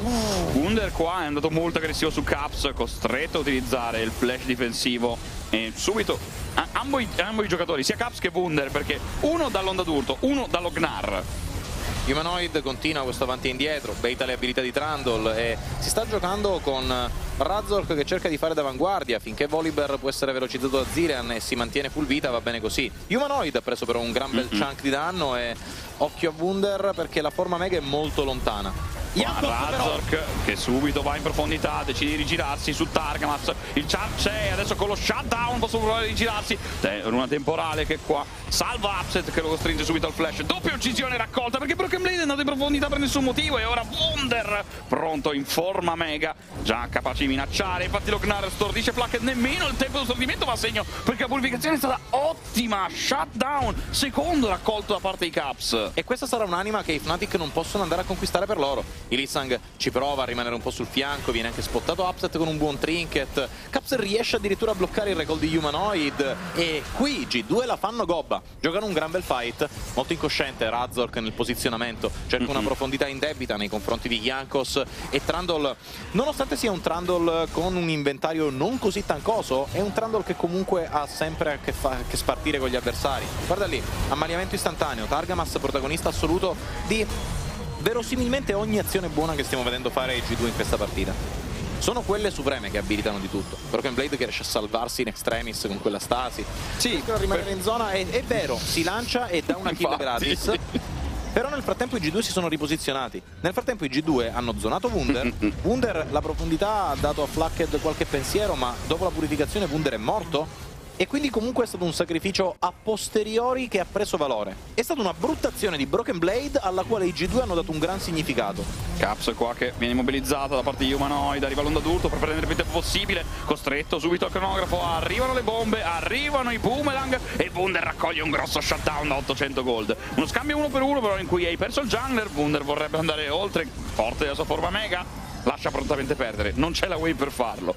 Speaker 1: Wunder qua è andato molto aggressivo su Caps, costretto a utilizzare il flash difensivo e subito ambo i giocatori, sia Caps che Wunder, perché uno dall'onda d'urto, uno dallo Gnar.
Speaker 2: Humanoid continua questo avanti e indietro, baita le abilità di Trundle e si sta giocando con Razork che cerca di fare d'avanguardia. Finché Volibear può essere velocizzato da Zilean e si mantiene full vita va bene così. Humanoid ha preso però un gran bel chunk di danno e occhio a Wunder perché la forma mega è molto lontana.
Speaker 1: Razork che subito va in profondità, decide di rigirarsi su Targamas, il charge c'è, adesso con lo shutdown posso provare a rigirarsi, runa temporale che qua salva Upset che lo costringe subito al flash, doppia uccisione raccolta perché Broken Blade è andato in profondità per nessun motivo e ora Wunder pronto in forma mega, già capace di minacciare, infatti lo Gnar stordisce Flak, nemmeno il tempo di stordimento va a segno perché la purificazione è stata ottima, shutdown, secondo raccolto da parte di Caps.
Speaker 2: E questa sarà un'anima che i Fnatic non possono andare a conquistare per loro. Illisan ci prova a rimanere un po' sul fianco, viene anche spottato Upset con un buon trinket, Caps riesce addirittura a bloccare il recall di Humanoid e qui G2 la fanno gobba, giocano un gran bel fight, molto incosciente Razork nel posizionamento, cerca una profondità indebita nei confronti di Jankos e Trundle, nonostante sia un Trundle con un inventario non così tancoso, è un Trundle che comunque ha sempre a che spartire con gli avversari. Guarda lì, ammaliamento istantaneo, Targamas protagonista assoluto di verosimilmente ogni azione buona che stiamo vedendo fare ai G2 in questa partita. Sono quelle supreme che abilitano di tutto. Broken Blade che riesce a salvarsi in extremis con quella stasi. Sì, riesce a rimanere in zona, è vero, si lancia e dà una kill gratis. Però nel frattempo i G2 si sono riposizionati. Nel frattempo i G2 hanno zonato Wunder. Wunder la profondità ha dato a Flackhead qualche pensiero, ma dopo la purificazione Wunder è morto. E quindi comunque è stato un sacrificio a posteriori che ha preso valore. È stata una brutta azione di Broken Blade alla quale i G2 hanno dato un gran significato.
Speaker 1: Caps qua che viene immobilizzato da parte di Humanoid, arriva l'onda d'urto per prendere il più tempo possibile, costretto subito al cronografo, arrivano le bombe, arrivano i boomerang e Wunder raccoglie un grosso shutdown da 800 gold. Uno scambio 1 per 1 però in cui hai perso il jungler, Wunder vorrebbe andare oltre, forte della sua forma mega, lascia prontamente perdere, non c'è la wave per farlo.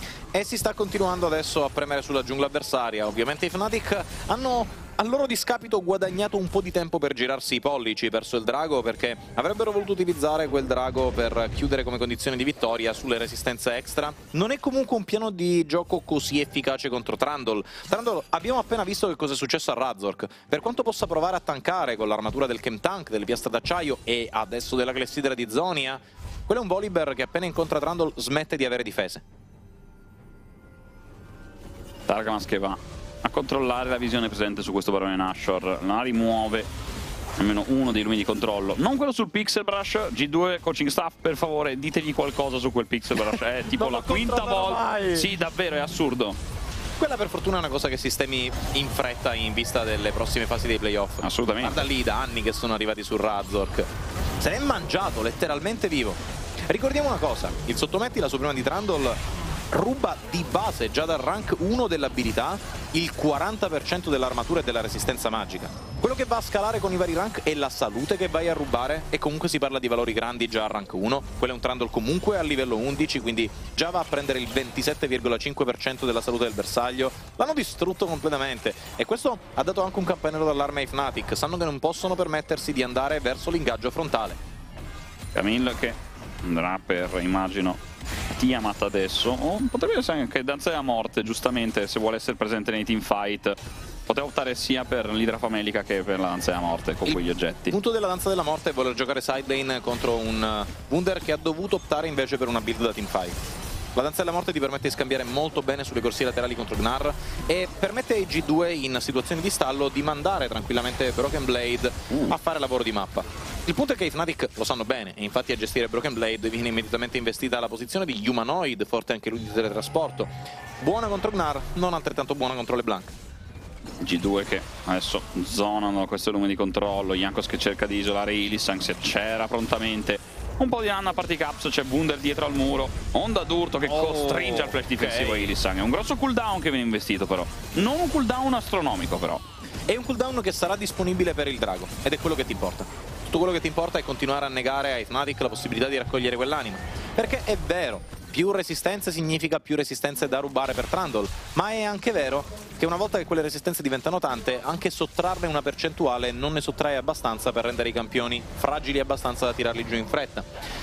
Speaker 2: E si sta continuando adesso a premere sulla giungla avversaria. Ovviamente i Fnatic hanno a loro discapito guadagnato un po' di tempo per girarsi i pollici verso il drago, perché avrebbero voluto utilizzare quel drago per chiudere come condizione di vittoria sulle resistenze extra. Non è comunque un piano di gioco così efficace contro Trundle. Trundle abbiamo appena visto che cosa è successo a Razork. Per quanto possa provare a tankare con l'armatura del Chemtank, delle piastre d'acciaio e adesso della clessidra di Zonia, quello è un Volibear che appena incontra Trundle smette di avere difese.
Speaker 1: Targamas che va a controllare la visione presente su questo barone Nashor, la rimuove almeno uno dei lumi di controllo, non quello sul Pixel Brush. G2 coaching staff, per favore ditegli qualcosa su quel Pixel Brush, è tipo la quinta volta, sì davvero è assurdo.
Speaker 2: Quella per fortuna è una cosa che sistemi in fretta in vista delle prossime fasi dei playoff.
Speaker 1: Assolutamente.
Speaker 2: Guarda lì, da anni che sono arrivati su Razork. Se l'è mangiato letteralmente vivo. Ricordiamo una cosa, il sottometti la sua prima di Trundle ruba di base già dal rank 1 dell'abilità il 40% dell'armatura e della resistenza magica. Quello che va a scalare con i vari rank è la salute che vai a rubare, e comunque si parla di valori grandi già a rank 1. Quello è un Trundle comunque a livello 11, quindi già va a prendere il 27,5% della salute del bersaglio. L'hanno distrutto completamente, e questo ha dato anche un campanello d'allarme ai Fnatic. Sanno che non possono permettersi di andare verso l'ingaggio frontale.
Speaker 1: Camille che andrà per, immagino, Tiamat adesso, o potrebbe essere anche Danza della Morte, giustamente, se vuole essere presente nei teamfight. Poteva optare sia per l'Idra Famelica che per la Danza della Morte con quegli oggetti.
Speaker 2: Il punto della Danza della Morte è voler giocare sidelane contro un Wunder che ha dovuto optare invece per una build da teamfight. La Danza della Morte ti permette di scambiare molto bene sulle corsie laterali contro Gnar, e permette ai G2 in situazioni di stallo di mandare tranquillamente Broken Blade a fare lavoro di mappa. Il punto è che i Fnatic lo sanno bene, e infatti a gestire Broken Blade viene immediatamente investita la posizione di Humanoid, forte anche lui di teletrasporto. Buona contro Gnar, non altrettanto buona contro LeBlanc.
Speaker 1: G2 che adesso zonano questo lume di controllo, Jankos che cerca di isolare Illisan, si accelera prontamente. Un po' di danno a parte Caps, c'è Wunder dietro al muro, Onda d'Urto che costringe al flash difensivo a Illisan. È un grosso cooldown che viene investito però, non un cooldown astronomico però.
Speaker 2: È un cooldown che sarà disponibile per il drago, ed è quello che ti importa. Tutto quello che ti importa è continuare a negare ai Fnatic la possibilità di raccogliere quell'anima. Perché è vero, più resistenze significa più resistenze da rubare per Trundle, ma è anche vero che una volta che quelle resistenze diventano tante, anche sottrarne una percentuale non ne sottrae abbastanza per rendere i campioni fragili abbastanza da tirarli giù in fretta.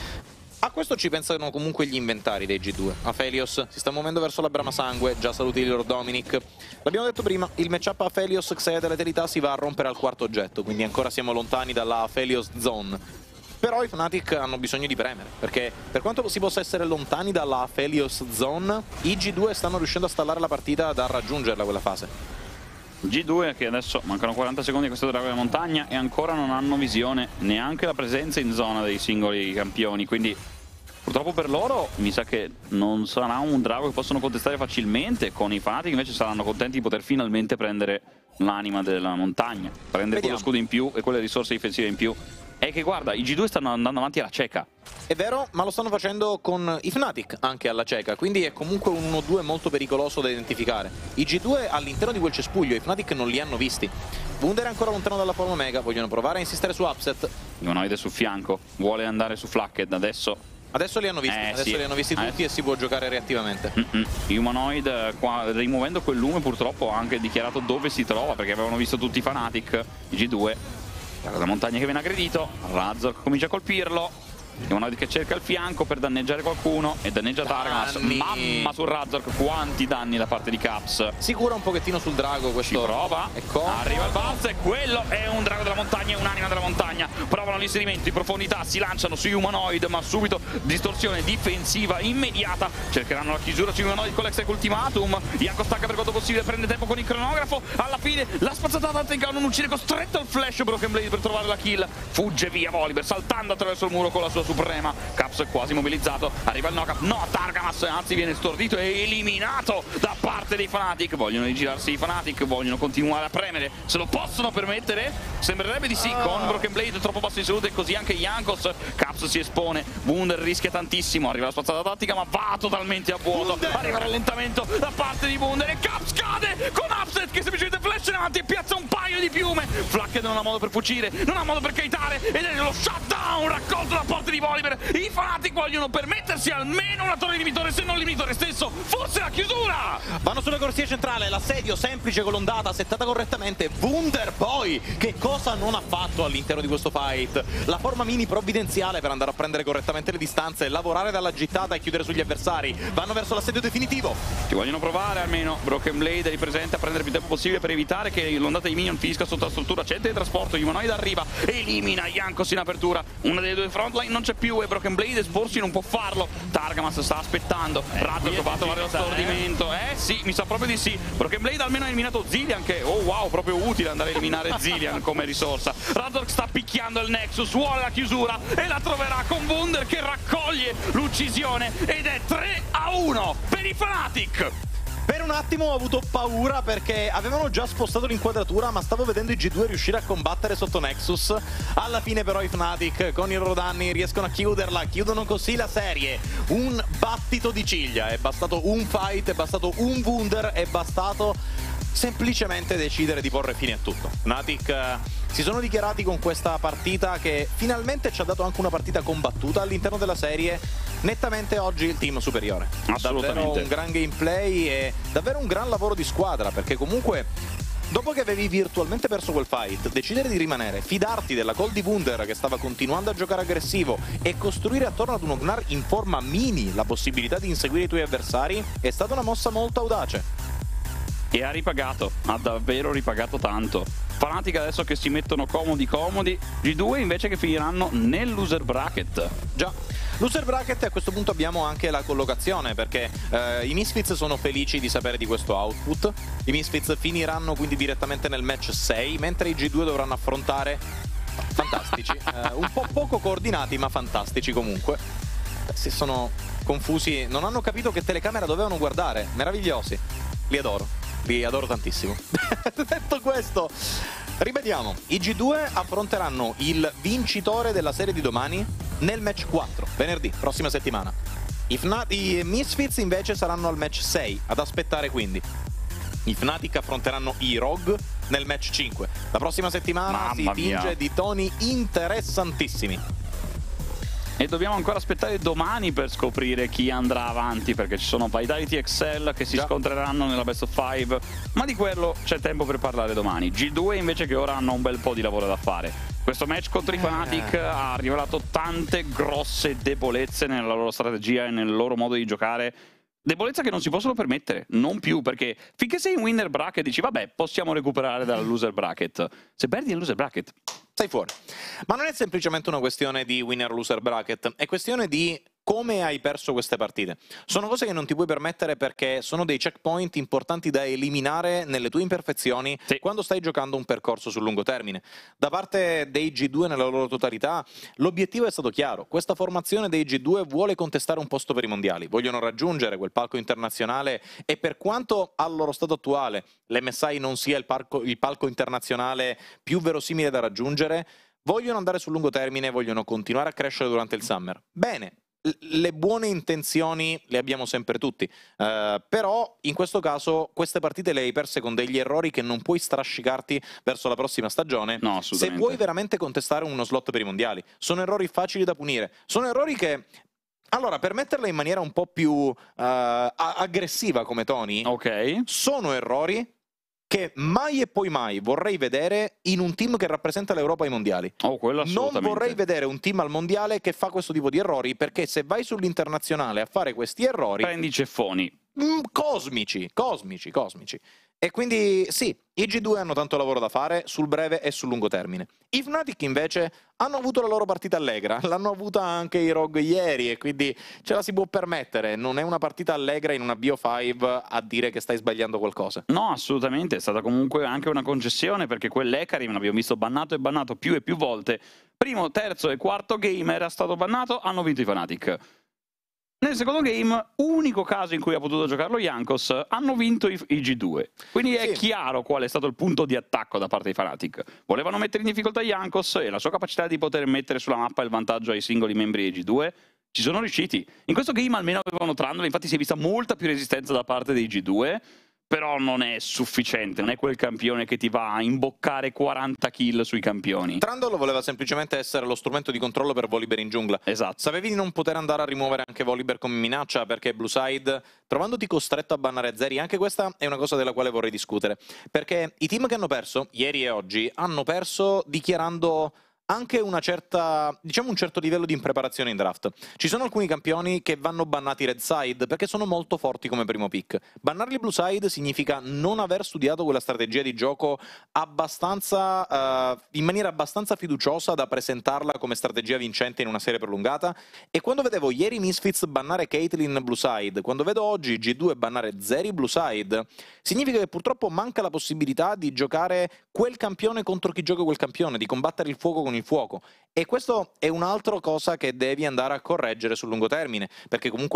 Speaker 2: A questo ci pensano comunque gli inventari dei G2. Aphelios si sta muovendo verso la brama sangue, già saluti di Lord Dominic. L'abbiamo detto prima, il matchup Aphelios Xayah dell'Eternità si va a rompere al quarto oggetto, quindi ancora siamo lontani dalla Aphelios Zone. Però i Fnatic hanno bisogno di premere, perché per quanto si possa essere lontani dalla Aphelios Zone, i G2 stanno riuscendo a stallare la partita da raggiungerla quella fase.
Speaker 1: G2 che adesso mancano 40 secondi a questo drago della montagna e ancora non hanno visione neanche la presenza in zona dei singoli campioni, quindi purtroppo per loro mi sa che non sarà un drago che possono contestare facilmente. Con i Fnatic invece saranno contenti di poter finalmente prendere l'anima della montagna, prendere quello scudo in più e quelle risorse difensive in più. È che guarda, i G2 stanno andando avanti alla cieca.
Speaker 2: È vero, ma lo stanno facendo con i Fnatic anche alla cieca, quindi è comunque un 1-2 molto pericoloso da identificare. I G2 all'interno di quel cespuglio, i Fnatic non li hanno visti. Wunder è ancora lontano dalla forma Omega, vogliono provare a insistere su Upset.
Speaker 1: Humanoid sul fianco, vuole andare su Flakked adesso.
Speaker 2: Adesso li hanno visti, li hanno visti tutti e si può giocare reattivamente.
Speaker 1: Humanoid, qua, rimuovendo quel lume, purtroppo ha anche dichiarato dove si trova, perché avevano visto tutti i Fnatic, i G2. La montagna che viene aggredito, Razork comincia a colpirlo. Humanoid che cerca il fianco per danneggiare qualcuno e danneggia Targamas. Mamma su Razork, quanti danni da parte di Caps.
Speaker 2: Si cura un pochettino sul drago questo.
Speaker 1: Ci prova,
Speaker 2: ecco.
Speaker 1: Arriva il balzo e quello è un drago della montagna, è un'anima della montagna. Provano l'inserimento in profondità, si lanciano su Humanoid, ma subito distorsione difensiva immediata. Cercheranno la chiusura su Humanoid con l'ex ultimatum. Janko stacca per quanto possibile, prende tempo con il cronografo. Alla fine la spazzatata tenta non uccide, costretto al flash Broken Blade per trovare la kill. Fugge via Volibear saltando attraverso il muro con la sua suprema. Caps è quasi mobilizzato, arriva il knock-up, no, Targamas anzi viene stordito e eliminato da parte dei Fnatic. Vogliono rigirarsi i Fnatic, vogliono continuare a premere, se lo possono permettere? Sembrerebbe di sì, con Broken Blade troppo basso di salute, così anche Jankos. Caps si espone, Wunder rischia tantissimo, arriva la spazzata tattica ma va totalmente a vuoto. Arriva il rallentamento da parte di Wunder e Caps cade con Upset che semplicemente flash in avanti e piazza un paio di piume. Flakked non ha modo per fuggire, non ha modo per kitare ed è lo shutdown raccolto da parte di Volibear. I Fnatic vogliono permettersi almeno una torre limitore, se non limitore stesso, forse la chiusura!
Speaker 2: Vanno sulla corsia centrale, l'assedio semplice con l'ondata settata correttamente. Wunder poi, che cosa non ha fatto all'interno di questo fight? La forma mini provvidenziale per andare a prendere correttamente le distanze, lavorare dalla gittata e chiudere sugli avversari. Vanno verso l'assedio definitivo.
Speaker 1: Ci vogliono provare almeno. Broken Blade è ripresente a prendere più tempo possibile per evitare che l'ondata di minion finisca sotto la struttura. C'è il teletrasporto, Humanoid arriva, elimina Jankos in apertura. Una delle due frontline non c'è più e Broken Blade esporsi non può farlo. Targamas sta aspettando, Razork va a trovare lo stordimento. Sì, mi sa proprio di sì. Broken Blade almeno ha eliminato Zilean, che oh wow, proprio utile andare a eliminare Zilean come risorsa. Razork sta picchiando il Nexus, vuole la chiusura e la troverà con Wunder che raccoglie l'uccisione ed è 3-1 per i Fnatic.
Speaker 2: Per un attimo ho avuto paura perché avevano già spostato l'inquadratura, ma stavo vedendo i G2 riuscire a combattere sotto Nexus. Alla fine però i Fnatic con i loro danni riescono a chiuderla, chiudono così la serie. Un battito di ciglia, è bastato un fight, è bastato un Wunder, è bastato semplicemente decidere di porre fine a tutto. Fnatic si sono dichiarati con questa partita che finalmente ci ha dato anche una partita combattuta all'interno della serie. Nettamente oggi il team superiore. Davvero un gran gameplay e davvero un gran lavoro di squadra, perché comunque dopo che avevi virtualmente perso quel fight, decidere di rimanere, fidarti della call di Wunder che stava continuando a giocare aggressivo e costruire attorno ad uno Gnar in forma mini la possibilità di inseguire i tuoi avversari è stata una mossa molto audace.
Speaker 1: E ha ripagato, ha davvero ripagato tanto. Fnatic adesso che si mettono comodi, G2 invece che finiranno nel loser bracket.
Speaker 2: Già, loser bracket, a questo punto abbiamo anche la collocazione, perché i Misfits sono felici di sapere di questo output. I Misfits finiranno quindi direttamente nel match 6, mentre i G2 dovranno affrontare fantastici, un po' poco coordinati ma fantastici comunque. Si sono confusi, non hanno capito che telecamera dovevano guardare, meravigliosi, li adoro tantissimo. Detto questo, ripetiamo, i G2 affronteranno il vincitore della serie di domani nel match 4, venerdì, prossima settimana. I Misfits invece saranno al match 6, ad aspettare quindi. I Fnatic affronteranno i Rogue nel match 5. La prossima settimana si tinge di toni interessantissimi.
Speaker 1: E dobbiamo ancora aspettare domani per scoprire chi andrà avanti, perché ci sono Vitality e Excel che si scontreranno nella Best of 5, ma di quello c'è tempo per parlare domani. G2 invece che ora hanno un bel po' di lavoro da fare. Questo match contro i Fnatic ha rivelato tante grosse debolezze nella loro strategia e nel loro modo di giocare. Debolezza che non si possono permettere, non più, perché finché sei in winner bracket dici vabbè, possiamo recuperare dal loser bracket. Se perdi il loser bracket
Speaker 2: sei fuori. Ma non è semplicemente una questione di winner-loser bracket, è questione di come hai perso queste partite. Sono cose che non ti puoi permettere perché sono dei checkpoint importanti da eliminare nelle tue imperfezioni quando stai giocando un percorso sul lungo termine. Da parte dei G2 nella loro totalità, l'obiettivo è stato chiaro. Questa formazione dei G2 vuole contestare un posto per i mondiali, vogliono raggiungere quel palco internazionale e per quanto al loro stato attuale l'MSI non sia il palco internazionale più verosimile da raggiungere, vogliono andare sul lungo termine, vogliono continuare a crescere durante il summer. Bene, le buone intenzioni le abbiamo sempre tutti, però in questo caso queste partite le hai perse con degli errori che non puoi strascicarti verso la prossima stagione se vuoi veramente contestare uno slot per i mondiali. Sono errori facili da punire, sono errori che... Allora, per metterla in maniera un po' più aggressiva come Tony, sono errori che mai e poi mai vorrei vedere in un team che rappresenta l'Europa ai mondiali. Non vorrei vedere un team al mondiale che fa questo tipo di errori, perché se vai sull'internazionale a fare questi errori...
Speaker 1: prendi ceffoni.
Speaker 2: Cosmici. E quindi sì, i G2 hanno tanto lavoro da fare sul breve e sul lungo termine. I Fnatic invece hanno avuto la loro partita allegra, l'hanno avuta anche i Rogue ieri e quindi ce la si può permettere, non è una partita allegra in una BO5 a dire che stai sbagliando qualcosa.
Speaker 1: No, assolutamente, è stata comunque anche una concessione, perché quell'Hecarim l'abbiamo visto bannato e bannato più e più volte. Primo, terzo e quarto game era stato bannato, hanno vinto i Fnatic. Nel secondo game, unico caso in cui ha potuto giocarlo Jankos, hanno vinto i G2. Quindi è chiaro qual è stato il punto di attacco da parte dei Fnatic. Volevano mettere in difficoltà Jankos e la sua capacità di poter mettere sulla mappa il vantaggio ai singoli membri dei G2. Ci sono riusciti. In questo game almeno avevano Trundle, infatti si è vista molta più resistenza da parte dei G2, però non è sufficiente, non è quel campione che ti va a imboccare 40 kill sui campioni.
Speaker 2: Trundle voleva semplicemente essere lo strumento di controllo per Volibear in giungla.
Speaker 1: Esatto.
Speaker 2: Sapevi di non poter andare a rimuovere anche Volibear come minaccia, perché Blueside, trovandoti costretto a bannare Zeri, anche questa è una cosa della quale vorrei discutere, perché i team che hanno perso, ieri e oggi, hanno perso dichiarando anche una certa, diciamo un certo livello di impreparazione in draft. Ci sono alcuni campioni che vanno bannati red side perché sono molto forti come primo pick. Bannarli blue side significa non aver studiato quella strategia di gioco abbastanza in maniera abbastanza fiduciosa da presentarla come strategia vincente in una serie prolungata. E quando vedevo ieri Misfits bannare Caitlyn blue side, quando vedo oggi G2 bannare Zeri blue side, significa che purtroppo manca la possibilità di giocare quel campione contro chi gioca quel campione, di combattere il fuoco con il fuoco. E questo è un'altra cosa che devi andare a correggere sul lungo termine, perché comunque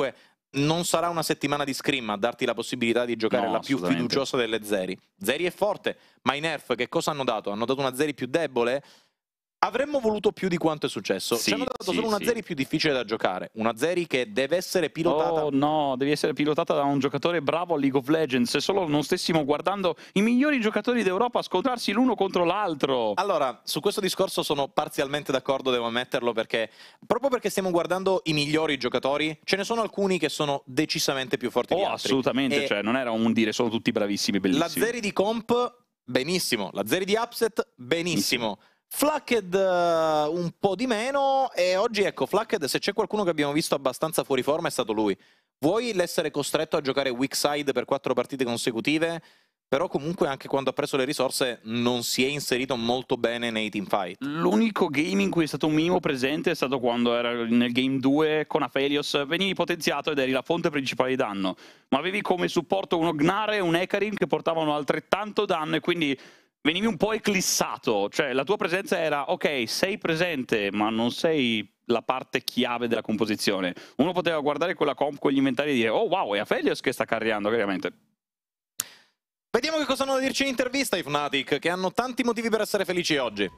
Speaker 2: non sarà una settimana di scrim a darti la possibilità di giocare
Speaker 1: No,
Speaker 2: la più
Speaker 1: assolutamente.
Speaker 2: fiduciosa delle Zeri. Zeri è forte, ma i nerf che cosa hanno dato? Hanno dato una Zeri più debole? Avremmo voluto più di quanto è successo.
Speaker 1: Sì,
Speaker 2: Ci hanno dato
Speaker 1: sì,
Speaker 2: solo una
Speaker 1: sì.
Speaker 2: Zeri più difficile da giocare, una Zeri che deve essere pilotata.
Speaker 1: Oh no, devi essere pilotata da un giocatore bravo a League of Legends, se solo non stessimo guardando i migliori giocatori d'Europa scontrarsi l'uno contro l'altro.
Speaker 2: Allora, su questo discorso sono parzialmente d'accordo, devo ammetterlo, perché proprio perché stiamo guardando i migliori giocatori, ce ne sono alcuni che sono decisamente più forti di
Speaker 1: Oh,
Speaker 2: altri.
Speaker 1: assolutamente,
Speaker 2: E
Speaker 1: cioè non era un dire sono tutti bravissimi, bellissimi.
Speaker 2: la Zeri di comp, benissimo. La Zeri di upset, benissimo. Flakked un po' di meno, e oggi ecco, Flakked, se c'è qualcuno che abbiamo visto abbastanza fuori forma è stato lui. Vuoi l'essere costretto a giocare weak side per 4 partite consecutive, però comunque anche quando ha preso le risorse non si è inserito molto bene nei teamfight.
Speaker 1: L'unico game in cui è stato un minimo presente è stato quando era nel game 2 con Aphelios, venivi potenziato ed eri la fonte principale di danno, ma avevi come supporto uno Gnar e un Hecarim che portavano altrettanto danno e quindi venivi un po' eclissato, cioè la tua presenza era ok, sei presente ma non sei la parte chiave della composizione. Uno poteva guardare quella comp con gli inventari e dire oh wow, è Aphelios che sta carriando, chiaramente.
Speaker 2: Vediamo che cosa hanno da dirci in intervista i Fnatic, che hanno tanti motivi per essere felici oggi.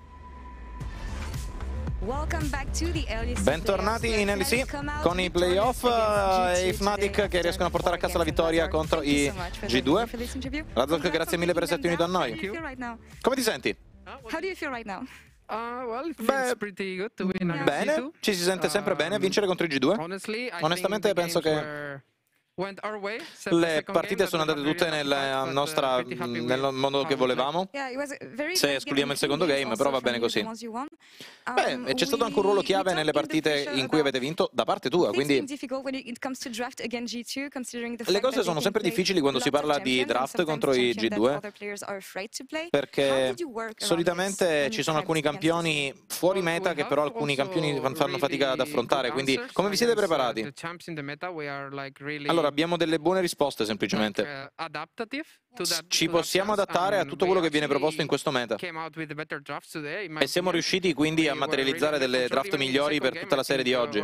Speaker 2: Bentornati in LEC con i playoff e i Fnatic che riescono a portare a casa la vittoria contro i G2. Razork, grazie mille per esserti unito a noi. Come ti senti? Bene, ci si sente sempre bene a vincere contro i G2. Onestamente penso che le partite sono andate tutte nel modo che volevamo, se escludiamo il secondo game, però va bene così. Beh, c'è stato anche un ruolo chiave nelle partite in cui avete vinto da parte tua, quindi le cose sono sempre difficili quando si parla di draft contro i G2, perché solitamente ci sono alcuni campioni fuori meta che però alcuni campioni fanno fatica ad affrontare, quindi come vi siete preparati? Allora, abbiamo delle buone risposte semplicemente. Ci possiamo adattare a tutto quello che viene proposto in questo meta. E siamo riusciti quindi a materializzare delle draft migliori per tutta la serie di oggi.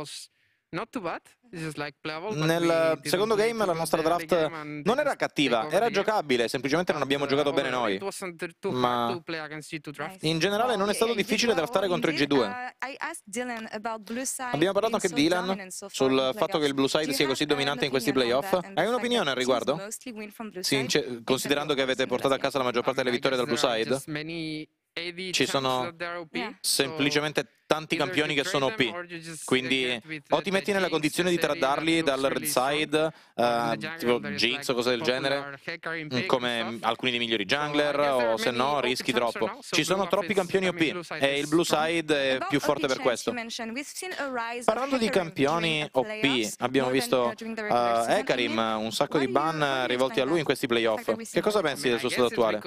Speaker 2: Nel secondo game la nostra draft non era cattiva, era giocabile, semplicemente non abbiamo giocato bene noi. Ma in generale non è stato difficile draftare contro i G2. Abbiamo parlato anche di Dylan sul fatto che il blue side sia così dominante in questi playoff. Hai un'opinione al riguardo? Sì, considerando che avete portato a casa la maggior parte delle vittorie dal blue side? Ci sono semplicemente tanti campioni che sono OP, quindi o ti metti nella condizione di tradarli dal red side, tipo Jinx o cose del genere, come alcuni dei migliori jungler, o se no rischi troppo. Ci sono troppi campioni OP e il blue side è più forte per questo. Parlando di campioni OP, abbiamo visto Hecarim, un sacco di ban rivolti a lui in questi playoff. Che cosa pensi del suo stato attuale?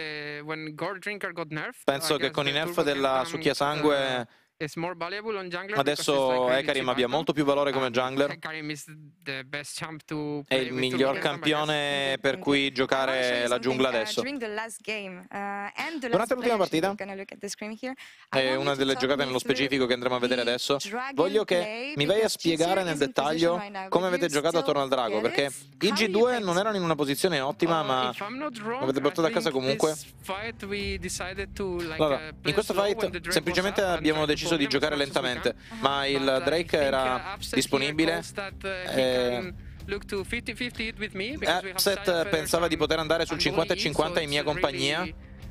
Speaker 2: Penso che con i nerf della succhia sangue adesso Hecarim abbia molto più valore come jungler. È il miglior campione per cui giocare la giungla adesso. Durante l'ultima partita, è una delle giocate nello specifico che andremo a vedere adesso, voglio che mi vai a spiegare nel dettaglio come avete giocato attorno al drago, perché i G2 non erano in una posizione ottima, ma avete portato a casa comunque. Allora, in questo fight semplicemente abbiamo deciso di giocare lentamente, ma il Drake era disponibile. Upset pensava di poter andare sul 50-50 in mia compagnia.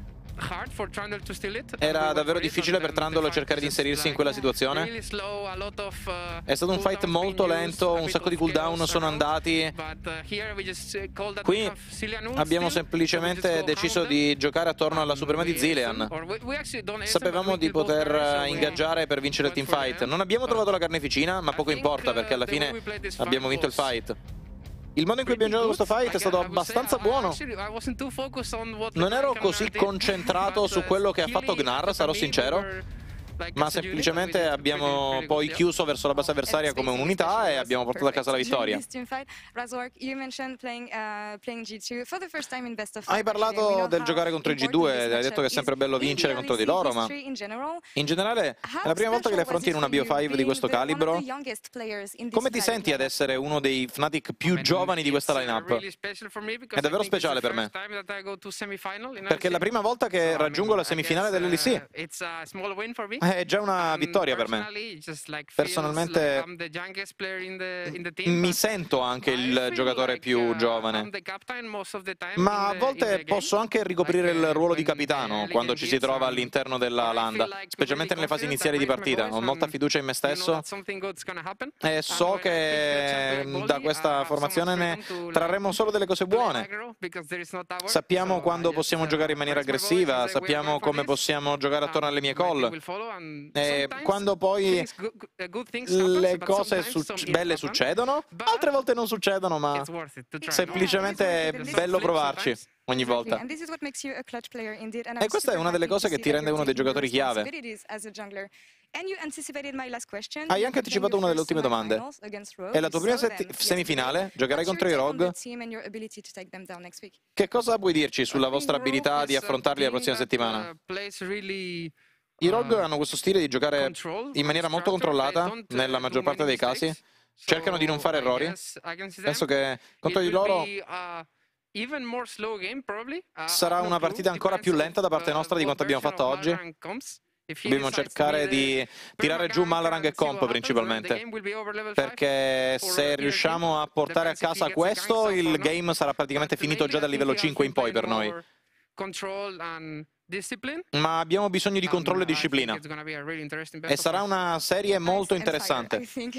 Speaker 2: Era davvero difficile per Trundle cercare di inserirsi in quella situazione. È stato un fight molto lento, un sacco di cooldown sono andati. Qui abbiamo semplicemente deciso di giocare attorno alla suprema di Zilean. Sapevamo di poter ingaggiare per vincere il teamfight. Non abbiamo trovato la carneficina, ma poco importa perché alla fine abbiamo vinto il fight. Il modo in cui abbiamo giocato questo fight è stato abbastanza buono. Non ero così concentrato su quello che ha fatto Gnar, sarò sincero. ma semplicemente abbiamo poi chiuso verso la base avversaria come un'unità e abbiamo portato a casa la vittoria. Hai parlato del giocare contro i G2, hai detto che è sempre bello vincere contro di loro, ma in generale è la prima volta che li affronti in una BO5 di questo calibro. Come ti senti ad essere uno dei Fnatic più giovani di questa lineup? È davvero speciale per me, perché è la prima volta che raggiungo la semifinale dell'LEC. È già una vittoria per me. Personalmente mi sento anche il giocatore più giovane, ma a volte posso anche ricoprire il ruolo di capitano quando ci si trova all'interno della landa, specialmente nelle fasi iniziali di partita. Ho molta fiducia in me stesso e so che da questa formazione ne trarremo solo delle cose buone. Sappiamo quando possiamo giocare in maniera aggressiva, sappiamo come possiamo giocare attorno alle mie call, e quando poi le cose belle succedono, altre volte non succedono, ma semplicemente è bello provarci ogni volta. E questa è una delle cose che ti rende uno dei giocatori chiave. Hai anche anticipato una delle ultime domande. È la tua prima semifinale, giocherai contro i Rogue. Che cosa puoi dirci sulla vostra abilità di affrontarli la prossima settimana? I Rogue hanno questo stile di giocare in maniera molto controllata, nella maggior parte dei casi. Cercano di non fare errori. Penso che contro di loro sarà una partita ancora più lenta da parte nostra di quanto abbiamo fatto oggi. Dobbiamo cercare di tirare giù Malrang e Comp principalmente, perché se riusciamo a portare a casa questo, il game sarà praticamente finito già dal livello 5 in poi per noi. Ma abbiamo bisogno di controllo e disciplina e sarà una serie molto interessante.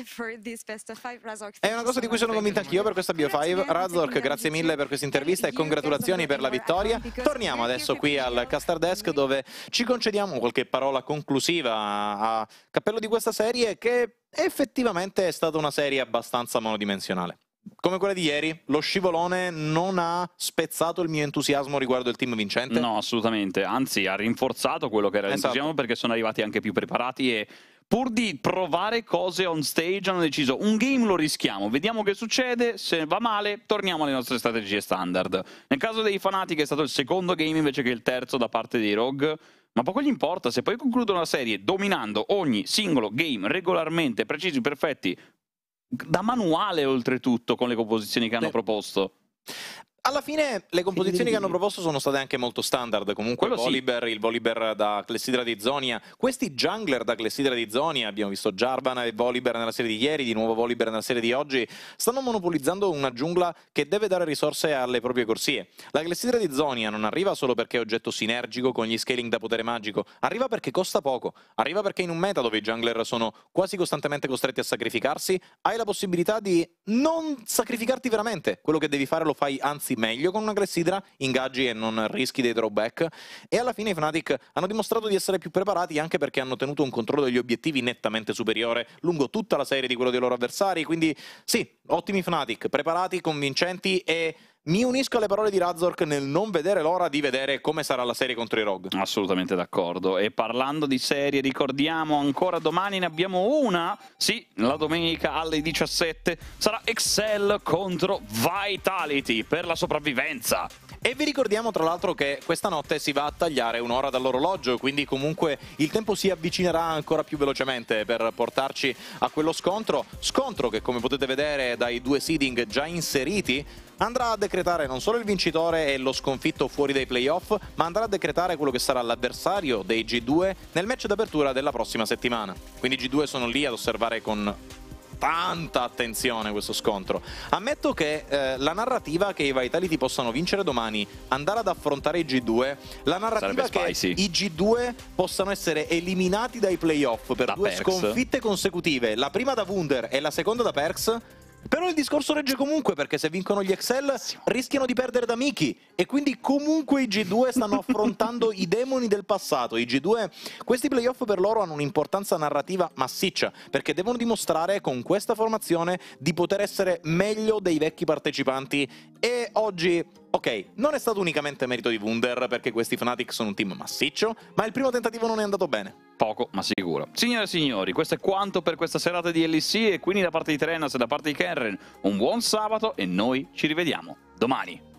Speaker 2: È una cosa di cui sono convinta anch'io per questa BO5. Razork, grazie mille per questa intervista e congratulazioni per la vittoria. Torniamo adesso qui al Caster Desk, dove ci concediamo qualche parola conclusiva a cappello di questa serie, che effettivamente è stata una serie abbastanza monodimensionale. Come quella di ieri, lo scivolone non ha spezzato il mio entusiasmo riguardo il team vincente?
Speaker 1: No, assolutamente, anzi ha rinforzato quello che era l'entusiasmo, perché sono arrivati anche più preparati e pur di provare cose on stage hanno deciso un game lo rischiamo, vediamo che succede, se va male torniamo alle nostre strategie standard. Nel caso dei Fnatic è stato il secondo game invece che il terzo da parte dei Rogue, ma poco gli importa, se poi concludono la serie dominando ogni singolo game regolarmente, precisi, perfetti, da manuale oltretutto, con le composizioni che hanno proposto.
Speaker 2: Alla fine le composizioni che hanno proposto sono state anche molto standard. Comunque il Volibear da Clessidra di Zonia, questi jungler da Clessidra di Zonia, abbiamo visto Jarvan e Volibear nella serie di ieri, di nuovo Volibear nella serie di oggi, stanno monopolizzando una giungla che deve dare risorse alle proprie corsie. La Clessidra di Zonia non arriva solo perché è oggetto sinergico con gli scaling da potere magico, arriva perché costa poco, arriva perché in un meta dove i jungler sono quasi costantemente costretti a sacrificarsi, hai la possibilità di non sacrificarti veramente. Quello che devi fare lo fai anzi meglio con una Clessidra, ingaggi e non rischi dei drawback, e alla fine i Fnatic hanno dimostrato di essere più preparati anche perché hanno tenuto un controllo degli obiettivi nettamente superiore lungo tutta la serie di quello dei loro avversari, quindi sì, ottimi Fnatic, preparati, convincenti, e mi unisco alle parole di Razork nel non vedere l'ora di vedere come sarà la serie contro i Rogue.
Speaker 1: Assolutamente d'accordo. E parlando di serie, ricordiamo ancora domani ne abbiamo una, sì, la domenica alle 17 sarà Excel contro Vitality per la sopravvivenza.
Speaker 2: E vi ricordiamo tra l'altro che questa notte si va a tagliare un'ora dall'orologio, quindi comunque il tempo si avvicinerà ancora più velocemente per portarci a quello scontro che, come potete vedere dai due seeding già inseriti, andrà a decretare non solo il vincitore e lo sconfitto fuori dai playoff, ma andrà a decretare quello che sarà l'avversario dei G2 nel match d'apertura della prossima settimana. Quindi i G2 sono lì ad osservare con tanta attenzione questo scontro. Ammetto che la narrativa che i Vitality possano vincere domani, andare ad affrontare i G2, la narrativa che i G2 possano essere eliminati dai playoff per due sconfitte consecutive, la prima da Wunder e la seconda da Perkz. Però il discorso regge comunque, perché se vincono gli Excel rischiano di perdere da Miki, e quindi comunque i G2 stanno affrontando i demoni del passato. I G2, questi playoff per loro hanno un'importanza narrativa massiccia, perché devono dimostrare con questa formazione di poter essere meglio dei vecchi partecipanti. E oggi, ok, non è stato unicamente merito di Wunder, perché questi Fnatic sono un team massiccio, ma il primo tentativo non è andato bene.
Speaker 1: poco ma sicuro. Signore e signori, questo è quanto per questa serata di LEC, e quindi da parte di Trenas e da parte di Kenren un buon sabato, e noi ci rivediamo domani.